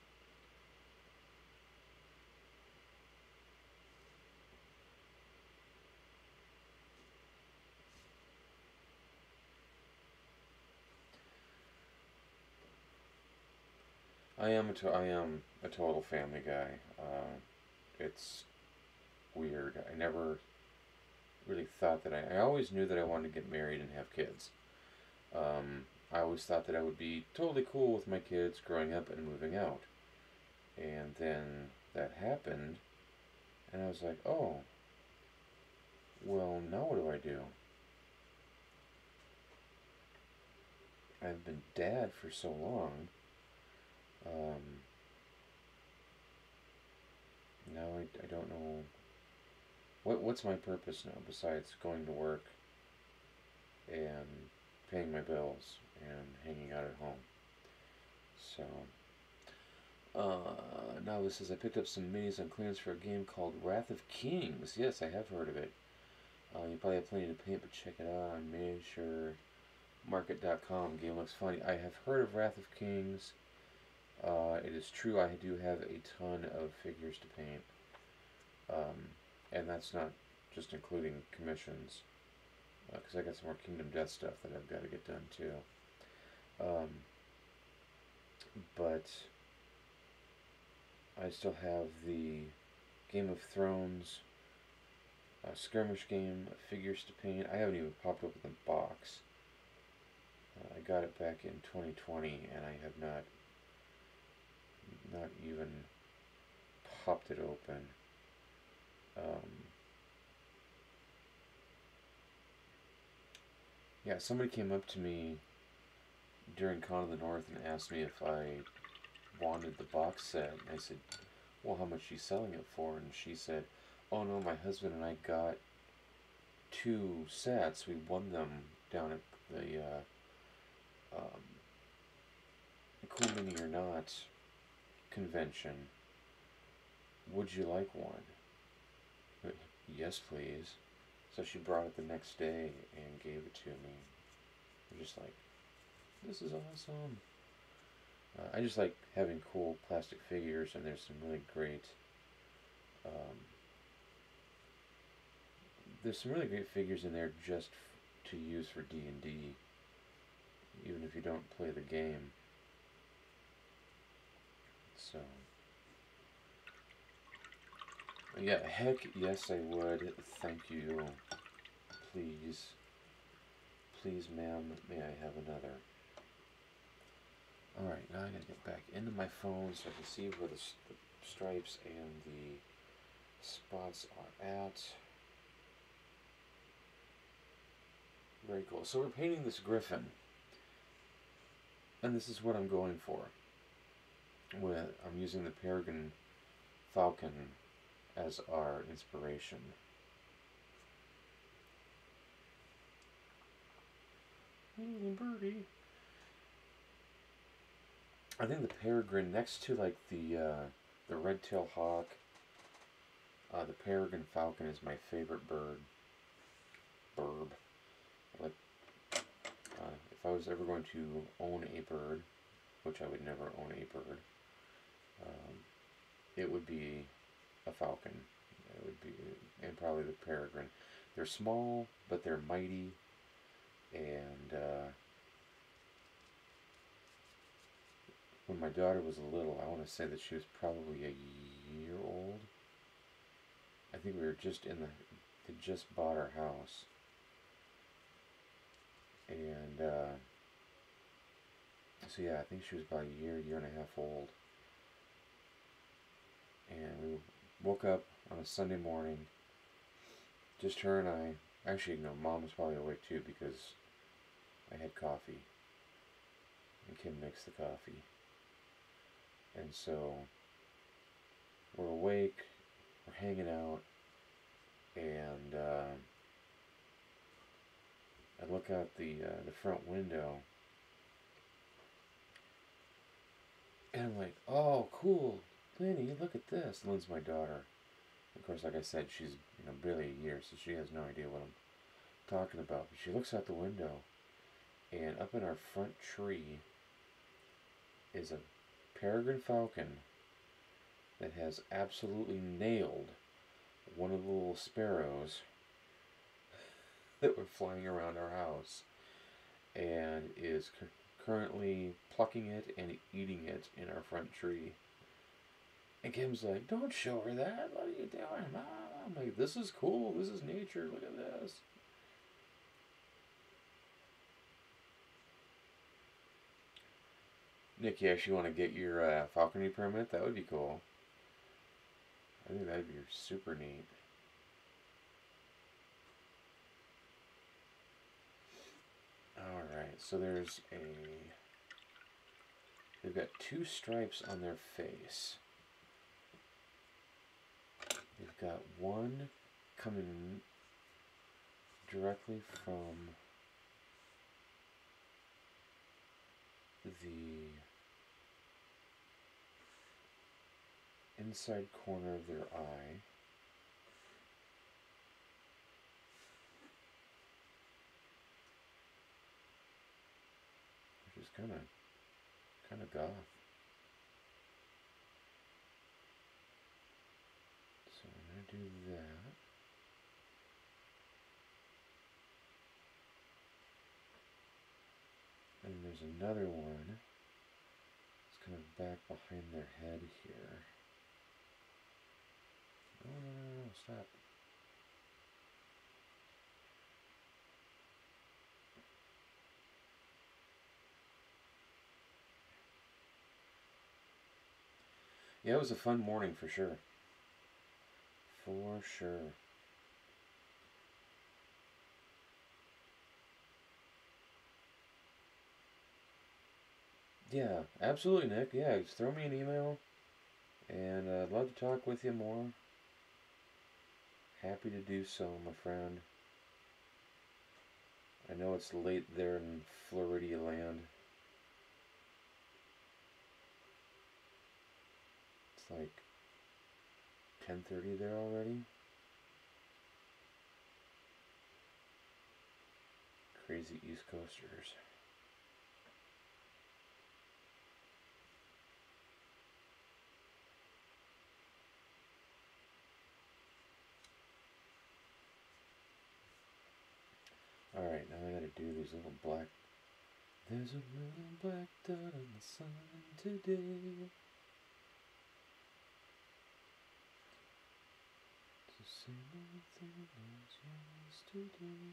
I am a total family guy. It's weird. I never really thought that I always knew that I wanted to get married and have kids. I always thought that I would be totally cool with my kids growing up and moving out. And then that happened, and I was like, oh, well, now what do I do? I've been dad for so long. Now I don't know what's my purpose now besides going to work and paying my bills and hanging out at home. So now this says I picked up some minis on clearance for a game called Wrath of Kings. Yes, I have heard of it. You probably have plenty to paint, but check it out on miniaturemarket.com. Game looks funny. I have heard of Wrath of Kings. It is true, I do have a ton of figures to paint. And that's not just including commissions, because I got some more Kingdom Death stuff that I've got to get done too. But I still have the Game of Thrones skirmish game, figures to paint. I haven't even popped open the box. I got it back in 2020, and I have not even popped it open. Yeah, somebody came up to me during Con of the North and asked me if I wanted the box set. And I said, well, how much are you selling it for? And she said, oh no, my husband and I got 2 sets. We won them down at the Cool Mini or Not convention. Would you like one? Yes, please. So she brought it the next day and gave it to me. I'm just like, this is awesome. I just like having cool plastic figures, and there's some really great um, figures in there just to use for D&D, even if you don't play the game. So, yeah, heck yes I would. Thank you. Please. Please, ma'am, may I have another? Alright, now I gotta get back into my phone so I can see where the stripes and the spots are at. Very cool. So we're painting this griffin. And this is what I'm going for. I'm using the Peregrine Falcon as our inspiration. Hey, birdie. I think the peregrine, next to like the red-tailed hawk, the Peregrine Falcon is my favorite bird. Like, if I was ever going to own a bird, which I would never own a bird, it would be a falcon. It would be, and probably the peregrine. They're small, but they're mighty, and when my daughter was little, I want to say that she was probably a year old. I think we were just they just bought our house. And, so yeah, I think she was about a year and a half old. And we woke up on a Sunday morning, just her and I. Actually, no, Mom was probably awake too because I had coffee. And Kim mixed the coffee. And so we're awake, we're hanging out, and I look out the front window, and I'm like, "Oh, cool, Lenny, look at this." Lynn's my daughter. Of course, like I said, she's barely a year, so she has no idea what I'm talking about. But she looks out the window, and up in our front tree is a peregrine falcon that has absolutely nailed one of the little sparrows that were flying around our house, and is currently plucking it and eating it in our front tree. And Kim's like, "Don't show her that. What are you doing, Mom?" I'm like, "This is cool. This is nature. Look at this." Nick, you actually want to get your falconry permit? That would be cool. I think that'd be super neat. Alright, so they've got two stripes on their face. They've got one coming directly from the inside corner of their eye. Which is kind of goth. So I'm going to do that. And there's another one. It's kind of back behind their head here. No, stop. Yeah, it was a fun morning for sure. For sure. Yeah, absolutely, Nick. Yeah, just throw me an email, and I'd love to talk with you more. Happy to do so, my friend. I know it's late there in Floridia land. It's like 10:30 there already. Crazy East Coasters. Alright, now I gotta do these little black... There's a little black dot on the sun today. It's the same old thing as yesterday.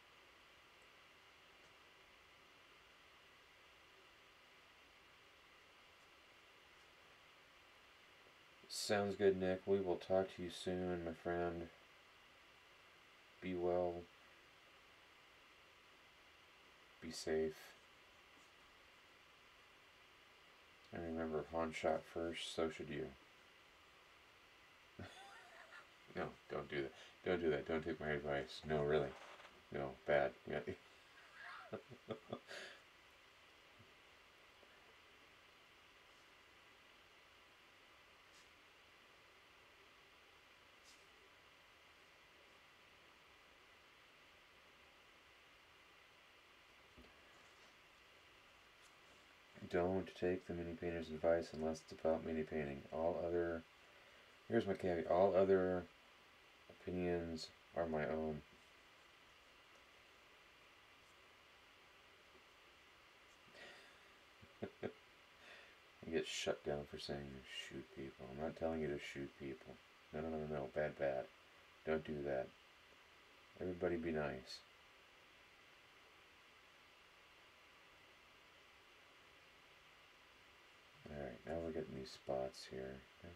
Sounds good, Nick. We will talk to you soon, my friend. Be well. Be safe. And remember, Han shot first, so should you. No, don't do that. Don't do that. Don't take my advice. No, really. No, bad. Yeah. Don't take the mini painter's advice unless it's about mini painting. Here's my caveat, all other opinions are my own. You get shut down for saying you shoot people. I'm not telling you to shoot people. No, no, no, no, no. Bad, bad. Don't do that. Everybody be nice. Alright, now we're getting these spots here.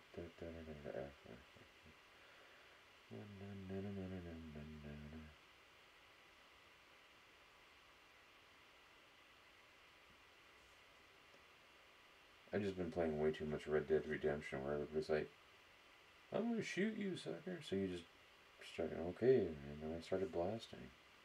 I've just been playing way too much Red Dead Redemption where everybody's like, I'm gonna shoot you, sucker. So you just started, okay, and then I started blasting.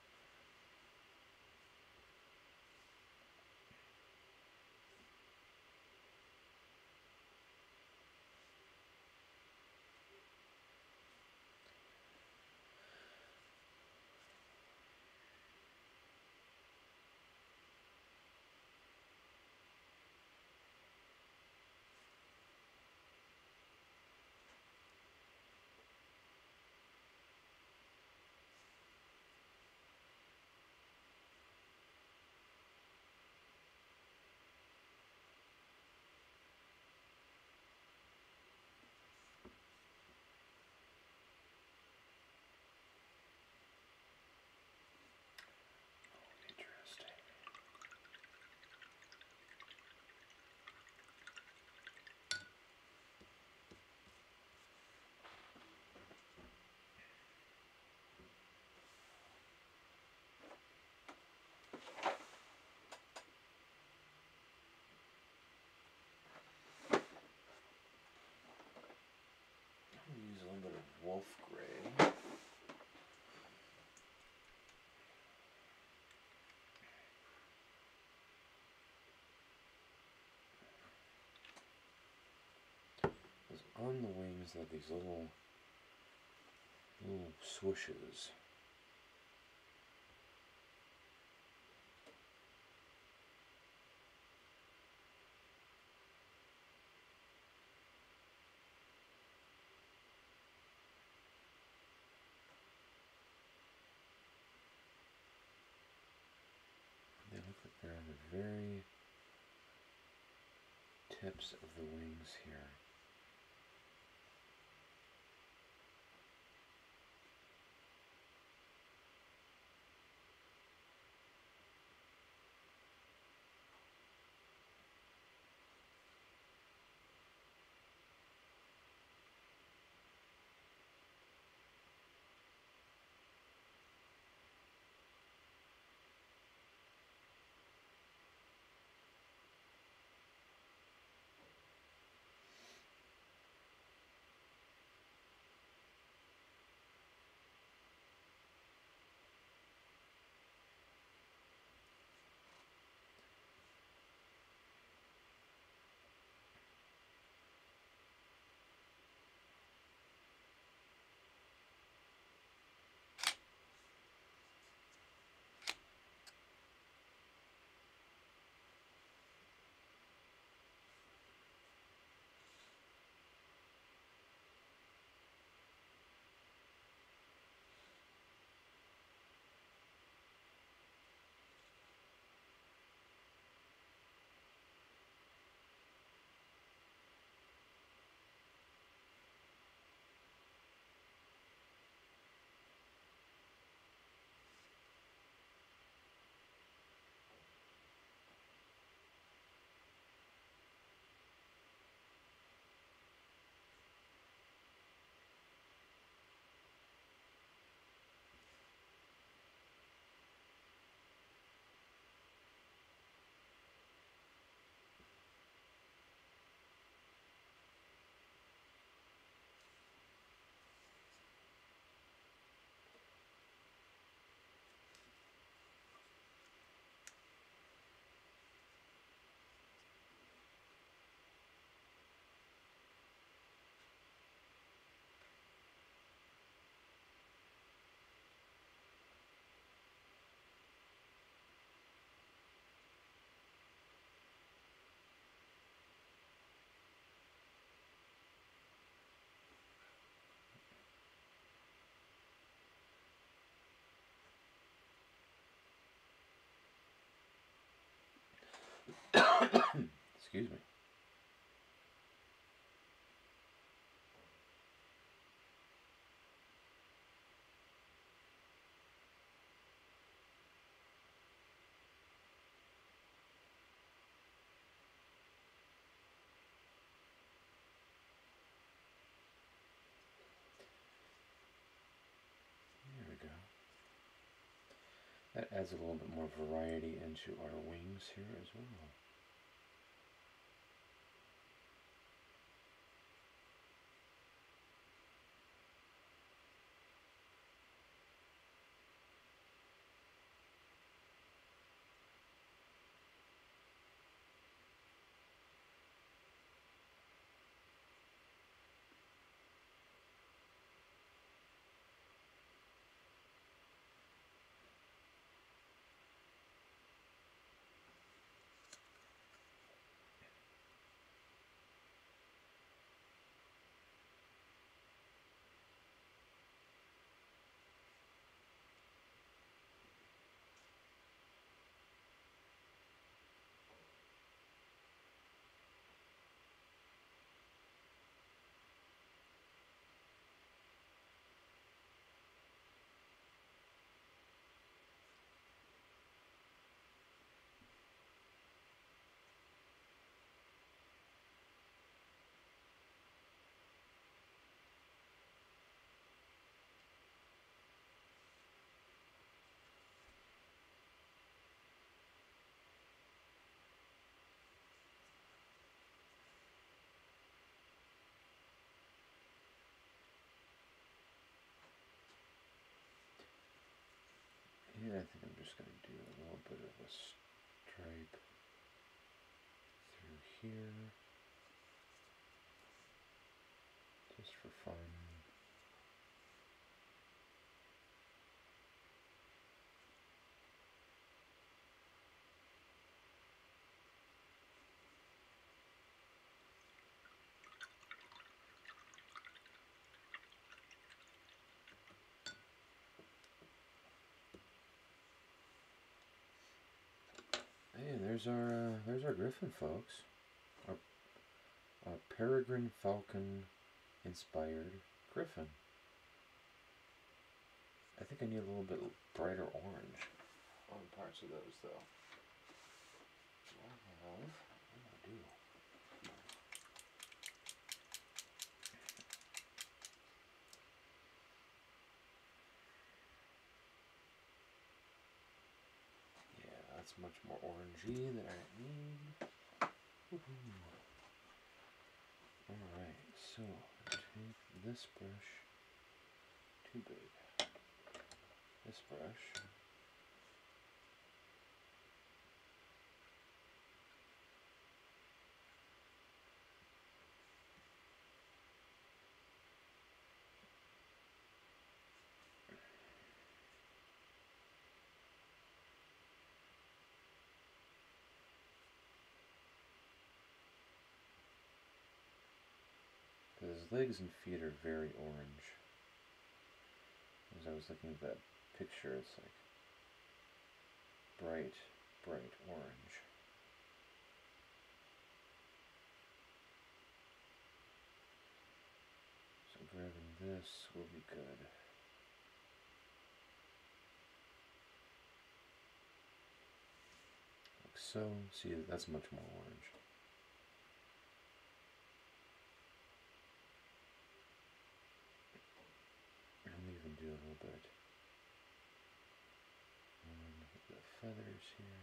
Use a little bit of wolf gray. Because on the wings they have these little swooshes. They look like they're on the very tips of the wings here. Excuse me. There we go. That adds a little bit more variety into our wings here as well. And I think I'm just going to do a little bit of a stripe through here, just for fun. And there's our griffin, folks. Our peregrine falcon inspired griffin. I think I need a little bit brighter orange on parts of those, though. What do I do? Yeah, that's much more orangey than I need. Alright, so take this brush, too big, this brush, because his legs and feet are very orange. As I was looking at that picture, it's like bright, bright orange. So grabbing this will be good. Like so. See, that's much more orange. I'll even do a little bit on the feathers here.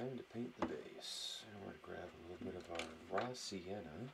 time to paint the base. And we're going to grab a little bit of our raw sienna.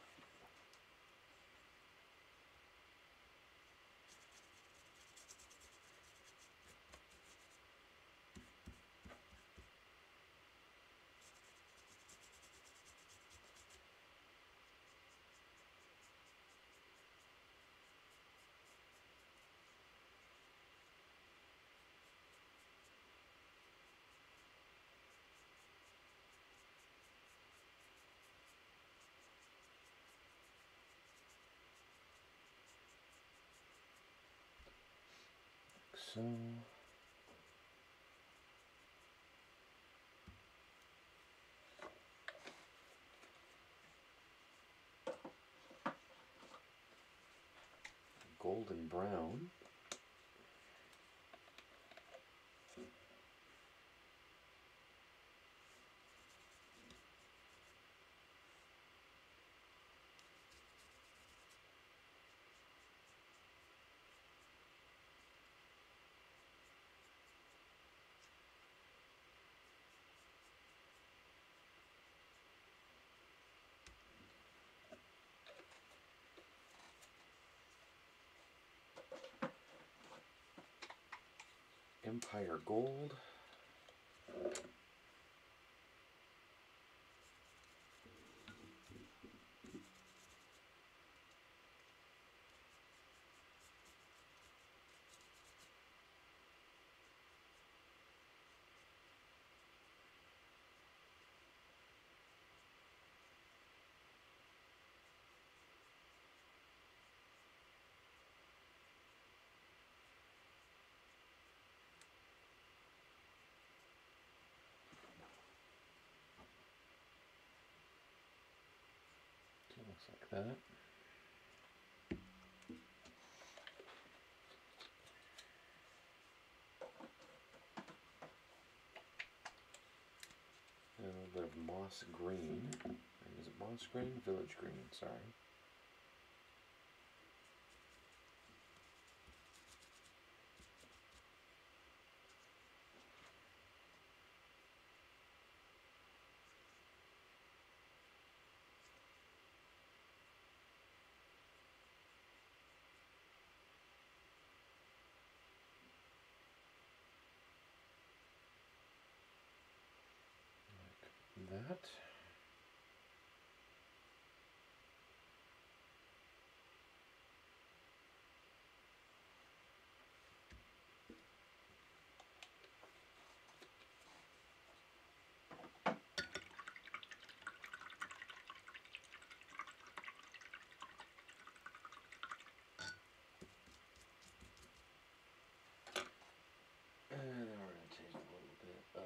So, golden brown. Empire gold. So it looks like that. And a little bit of moss green. Is it moss green? Village green, sorry. Like that. And then we're going to take a little bit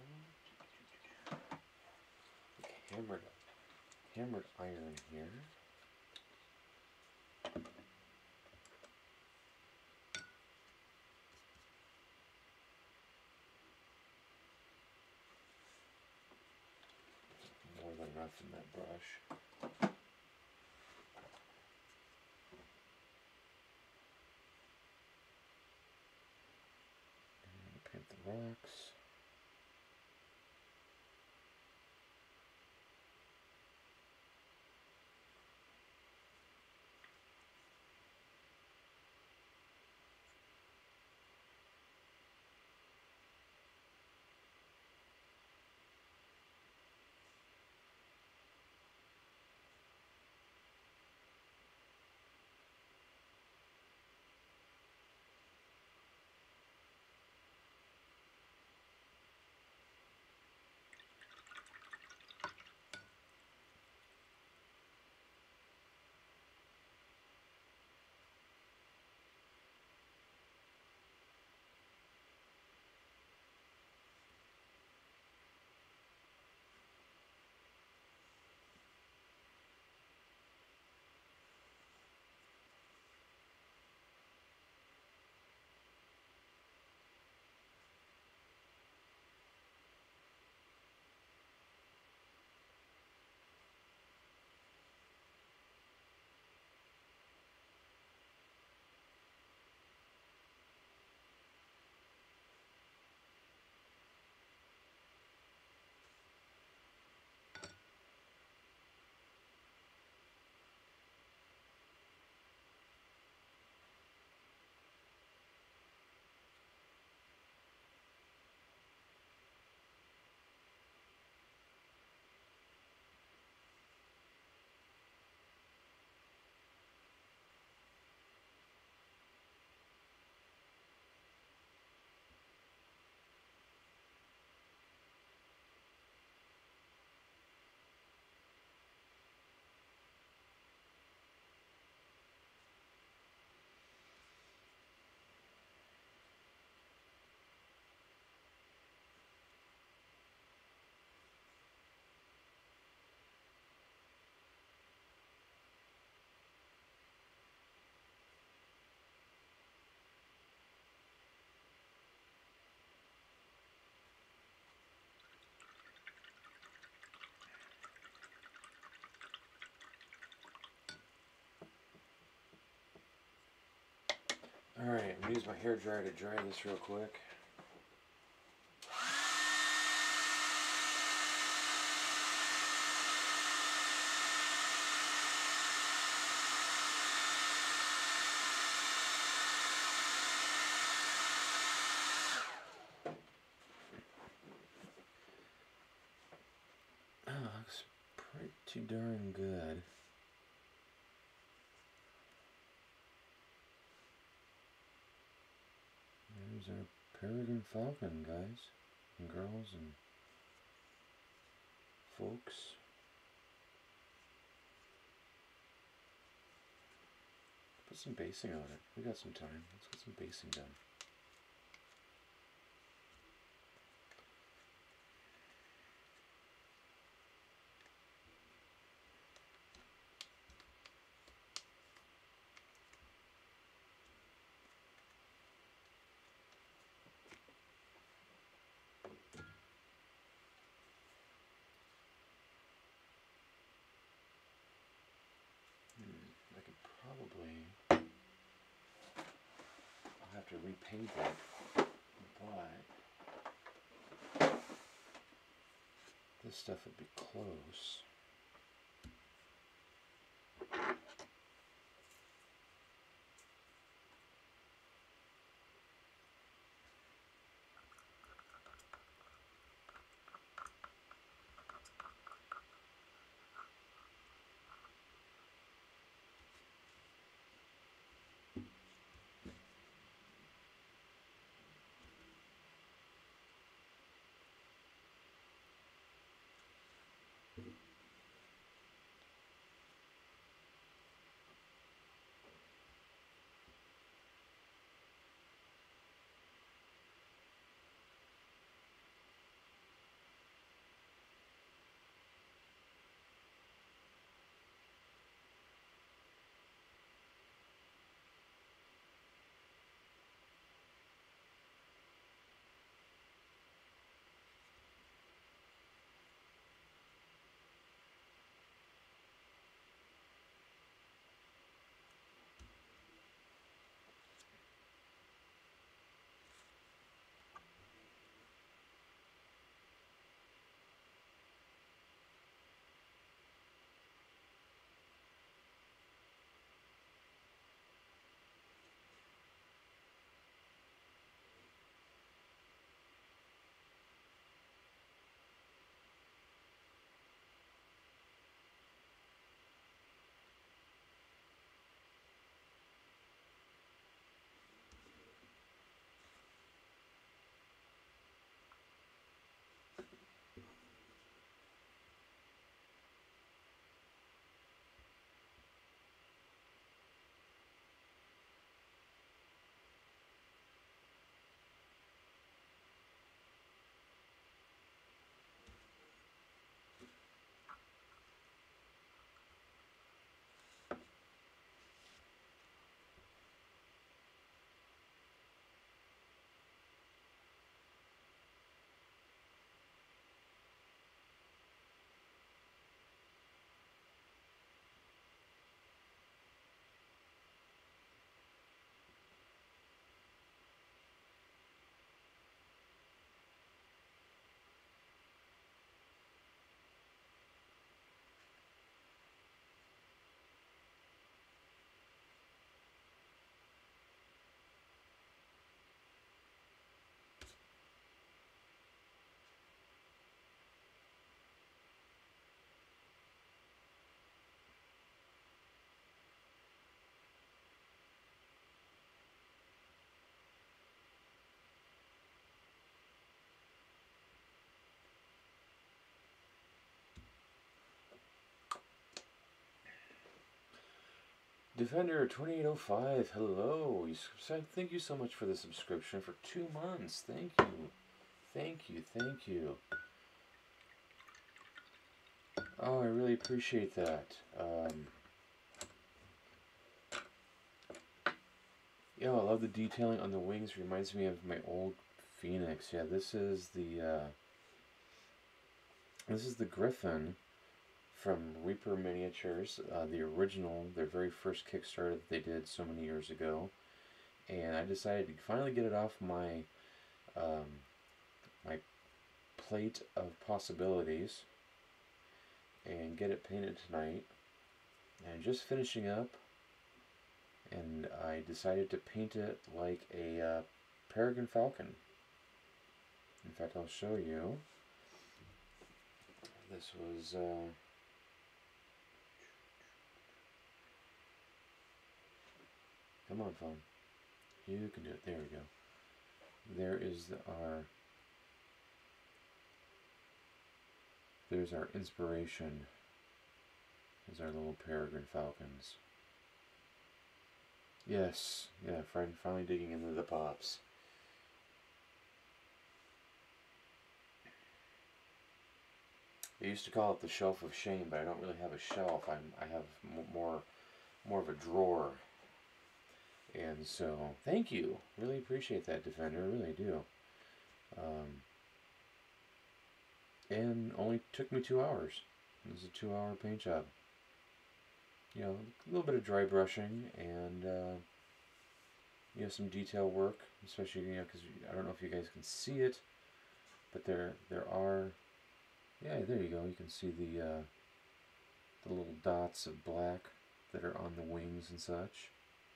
of hammered iron here. More than enough in that brush. And paint the rocks. Alright, I'm going to use my hair dryer to dry this real quick. Oh, looks pretty darn good. There's our peregrine falcon, guys and girls and folks. Put some basing on it. We got some time. Let's get some basing done. I could probably, I'll have to repaint it, but this stuff would be close. Defender 2805, hello. Thank you so much for the subscription for 2 months. Thank you. Thank you. Thank you. Oh, I really appreciate that. Yeah, I love the detailing on the wings. Reminds me of my old Phoenix. Yeah, this is the Griffin from Reaper Miniatures, the original, their very first Kickstarter that they did so many years ago. and I decided to finally get it off my my plate of possibilities and get it painted tonight. And just finishing up, and I decided to paint it like a peregrine falcon. In fact, I'll show you. This was come on, phone. You can do it. There we go. There is there's our inspiration. There's our little peregrine falcons. Yes, yeah, finally digging into the pops. I used to call it the shelf of shame, but I don't really have a shelf. I have more of a drawer. And so, thank you. Really appreciate that, Defender. Really do. And only took me 2 hours. It was a 2-hour paint job. You know, a little bit of dry brushing and you know, some detail work, especially, you know, because I don't know if you guys can see it, but there are, yeah, there you go. You can see the little dots of black that are on the wings and such.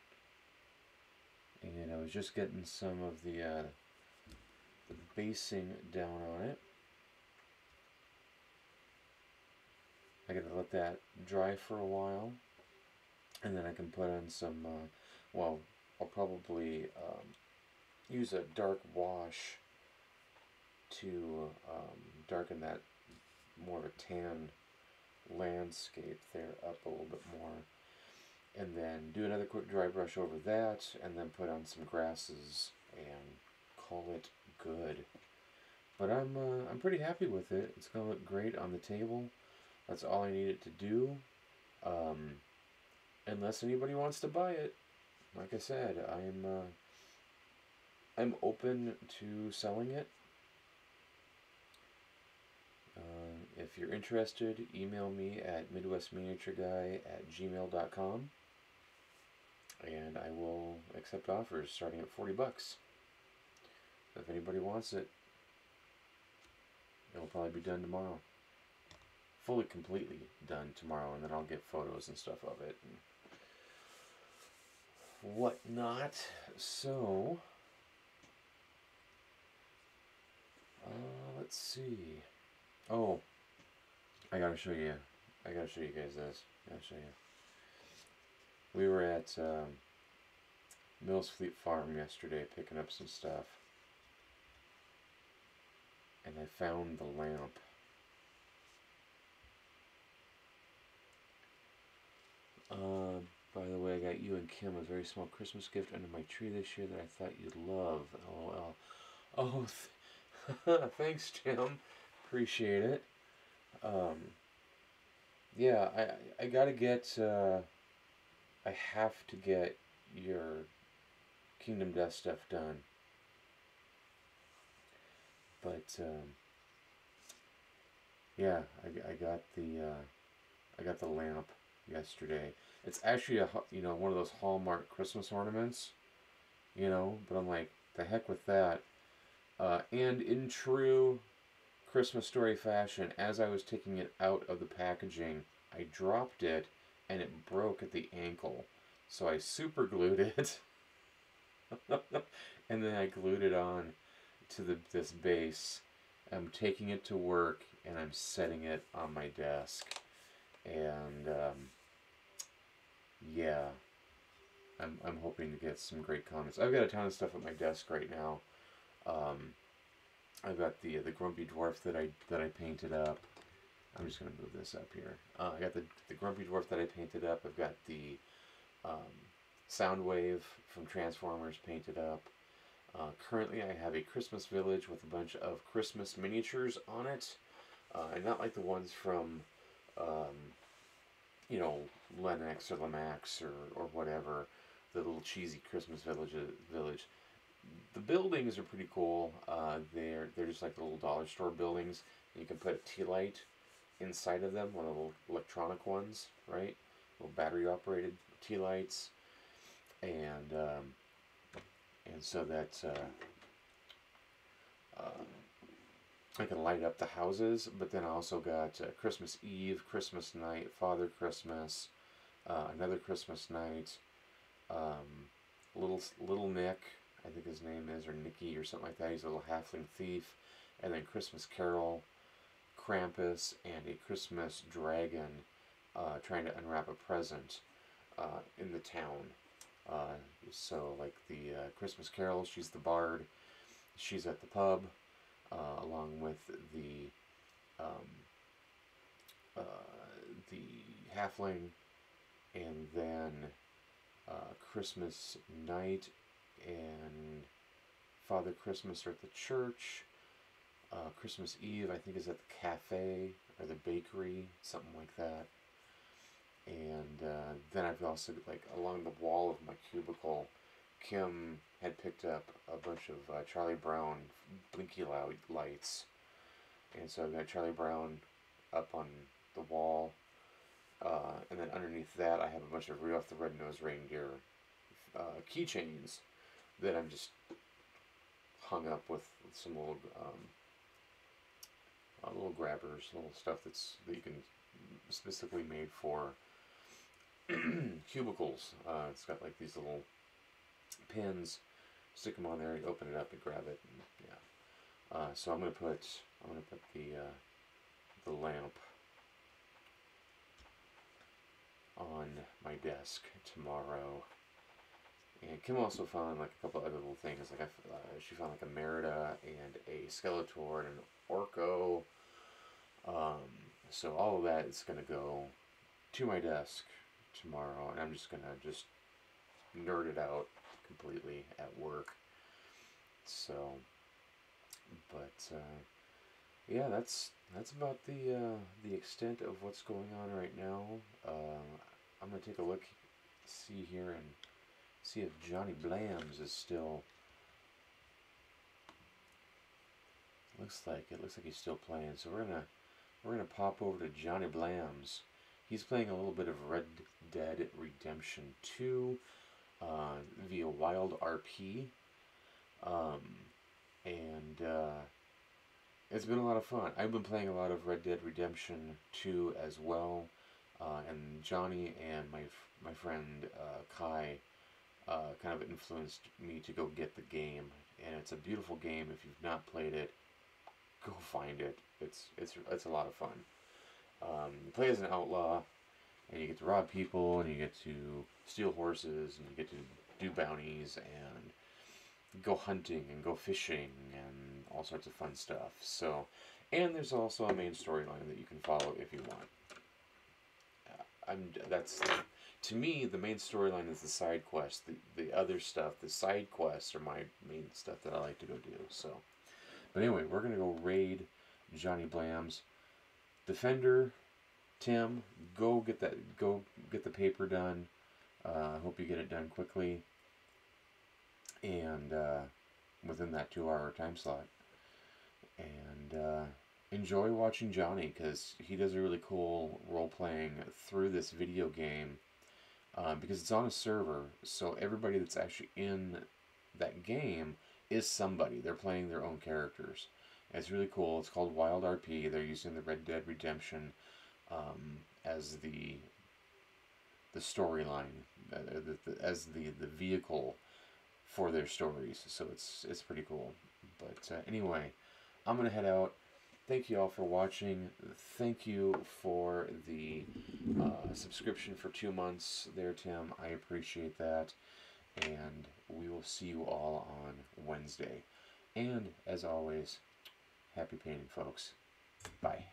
And I was just getting some of the basing down on it. I gotta let that dry for a while, and then I can put on some, well, I'll probably use a dark wash to darken that more of a tan landscape there up a little bit more, and then do another quick dry brush over that, and then put on some grasses and call it good. But I'm pretty happy with it. It's gonna look great on the table. That's all I need it to do. Unless anybody wants to buy it, like I said, I'm open to selling it. If you're interested, email me at midwestminiatureguy@gmail.com, and I will accept offers starting at $40. If anybody wants it, it'll probably be done tomorrow. Fully, completely done tomorrow, and then I'll get photos and stuff of it and whatnot. So, let's see. Oh, I gotta show you guys this. I gotta show you. We were at Mills Fleet Farm yesterday picking up some stuff, and I found the lamp. By the way, I got you and Kim a very small Christmas gift under my tree this year that I thought you'd love. LOL. Oh, thanks, Tim. Appreciate it. Yeah, I gotta get, I have to get your Kingdom Death stuff done. But, yeah, I got the lamp yesterday. It's actually one of those Hallmark Christmas ornaments, but I'm like, the heck with that. And in true Christmas Story fashion, as I was taking it out of the packaging, I dropped it and it broke at the ankle. So I super glued it and then I glued it on to this base. I'm taking it to work and I'm setting it on my desk. And yeah, I'm hoping to get some great comments. I've got a ton of stuff at my desk right now. I've got the Grumpy Dwarf that I painted up. I'm just gonna move this up here. I got the Grumpy Dwarf that I painted up. I've got the Soundwave from Transformers painted up. Currently, I have a Christmas village with a bunch of Christmas miniatures on it, and not like the ones from Lennox or Lemax or whatever, the little cheesy Christmas village. The buildings are pretty cool. They're just like the little dollar store buildings. You can put a tea light inside of them, one of the little electronic ones, right? Little battery operated tea lights. And and so that I can light up the houses. But then I also got Christmas Eve, Christmas night, Father Christmas, another Christmas night, um, little Nick, I think his name is, or Nicky or something like that. He's a little halfling thief, and then Christmas Carol, Krampus, and a Christmas dragon trying to unwrap a present in the town. So, like the Christmas Carol, she's the bard. She's at the pub, along with um, uh, the halfling, and then Christmas night and Father Christmas are at the church. Christmas Eve, I think, is at the cafe or the bakery, something like that. And then I've also, like, along the wall of my cubicle, Kim had picked up a bunch of Charlie Brown blinky lights. And so I've got Charlie Brown up on the wall. And then underneath that, I have a bunch of Rudolph the Red-Nosed Reindeer keychains that I'm just hung up with some little grabbers, little stuff that you can specifically made for cubicles. It's got like these little pins. Stick them on there. You open it up and grab it. And, yeah. So I'm gonna put the lamp on my desk tomorrow. And Kim also found like a couple other little things. Like she found like a Merida and a Skeletor and an Orko. So all of that is gonna go to my desk tomorrow, and I'm just gonna nerd it out completely at work. So, but yeah, that's about the extent of what's going on right now. I'm gonna take a look, see here, and see if Johnny Blams is still. Looks like he's still playing. So we're gonna pop over to Johnny Blams. He's playing a little bit of Red Dead Redemption 2 via Wild RP, and it's been a lot of fun. I've been playing a lot of Red Dead Redemption 2 as well, and Johnny and my friend Kai kind of influenced me to go get the game, and it's a beautiful game. If you've not played it, go find it. It's a lot of fun. You play as an outlaw, and you get to rob people, and you get to steal horses, and you get to do bounties, and go hunting, and go fishing, and all sorts of fun stuff. So, and there's also a main storyline that you can follow if you want. To me, the main storyline is the side quest. The other stuff, the side quests, are my main stuff that I like to go do. So, but anyway, we're gonna go raid Johnny Blams. Defender, Tim, go get the paper done. Hope you get it done quickly, and within that 2-hour time slot. And enjoy watching Johnny, because he does a really cool role playing through this video game. Because it's on a server, so everybody that's actually in that game is somebody. They're playing their own characters. And it's really cool. It's called Wild RP. They're using the Red Dead Redemption as the storyline, as the vehicle for their stories. So it's pretty cool. But anyway, I'm gonna head out. Thank you all for watching. Thank you for the subscription for 2 months there, Tim. I appreciate that. And we will see you all on Wednesday. And as always, happy painting, folks. Bye.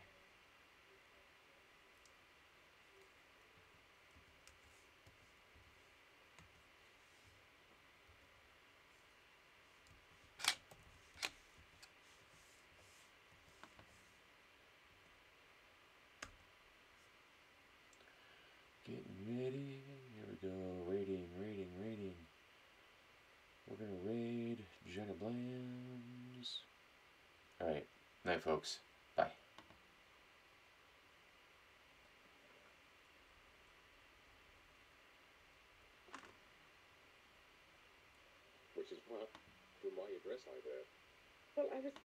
Getting ready. Here we go. Raiding. We're going to raid Johnny Blams. Alright. Night, folks. Bye. Which is why you dress like that. Well, I was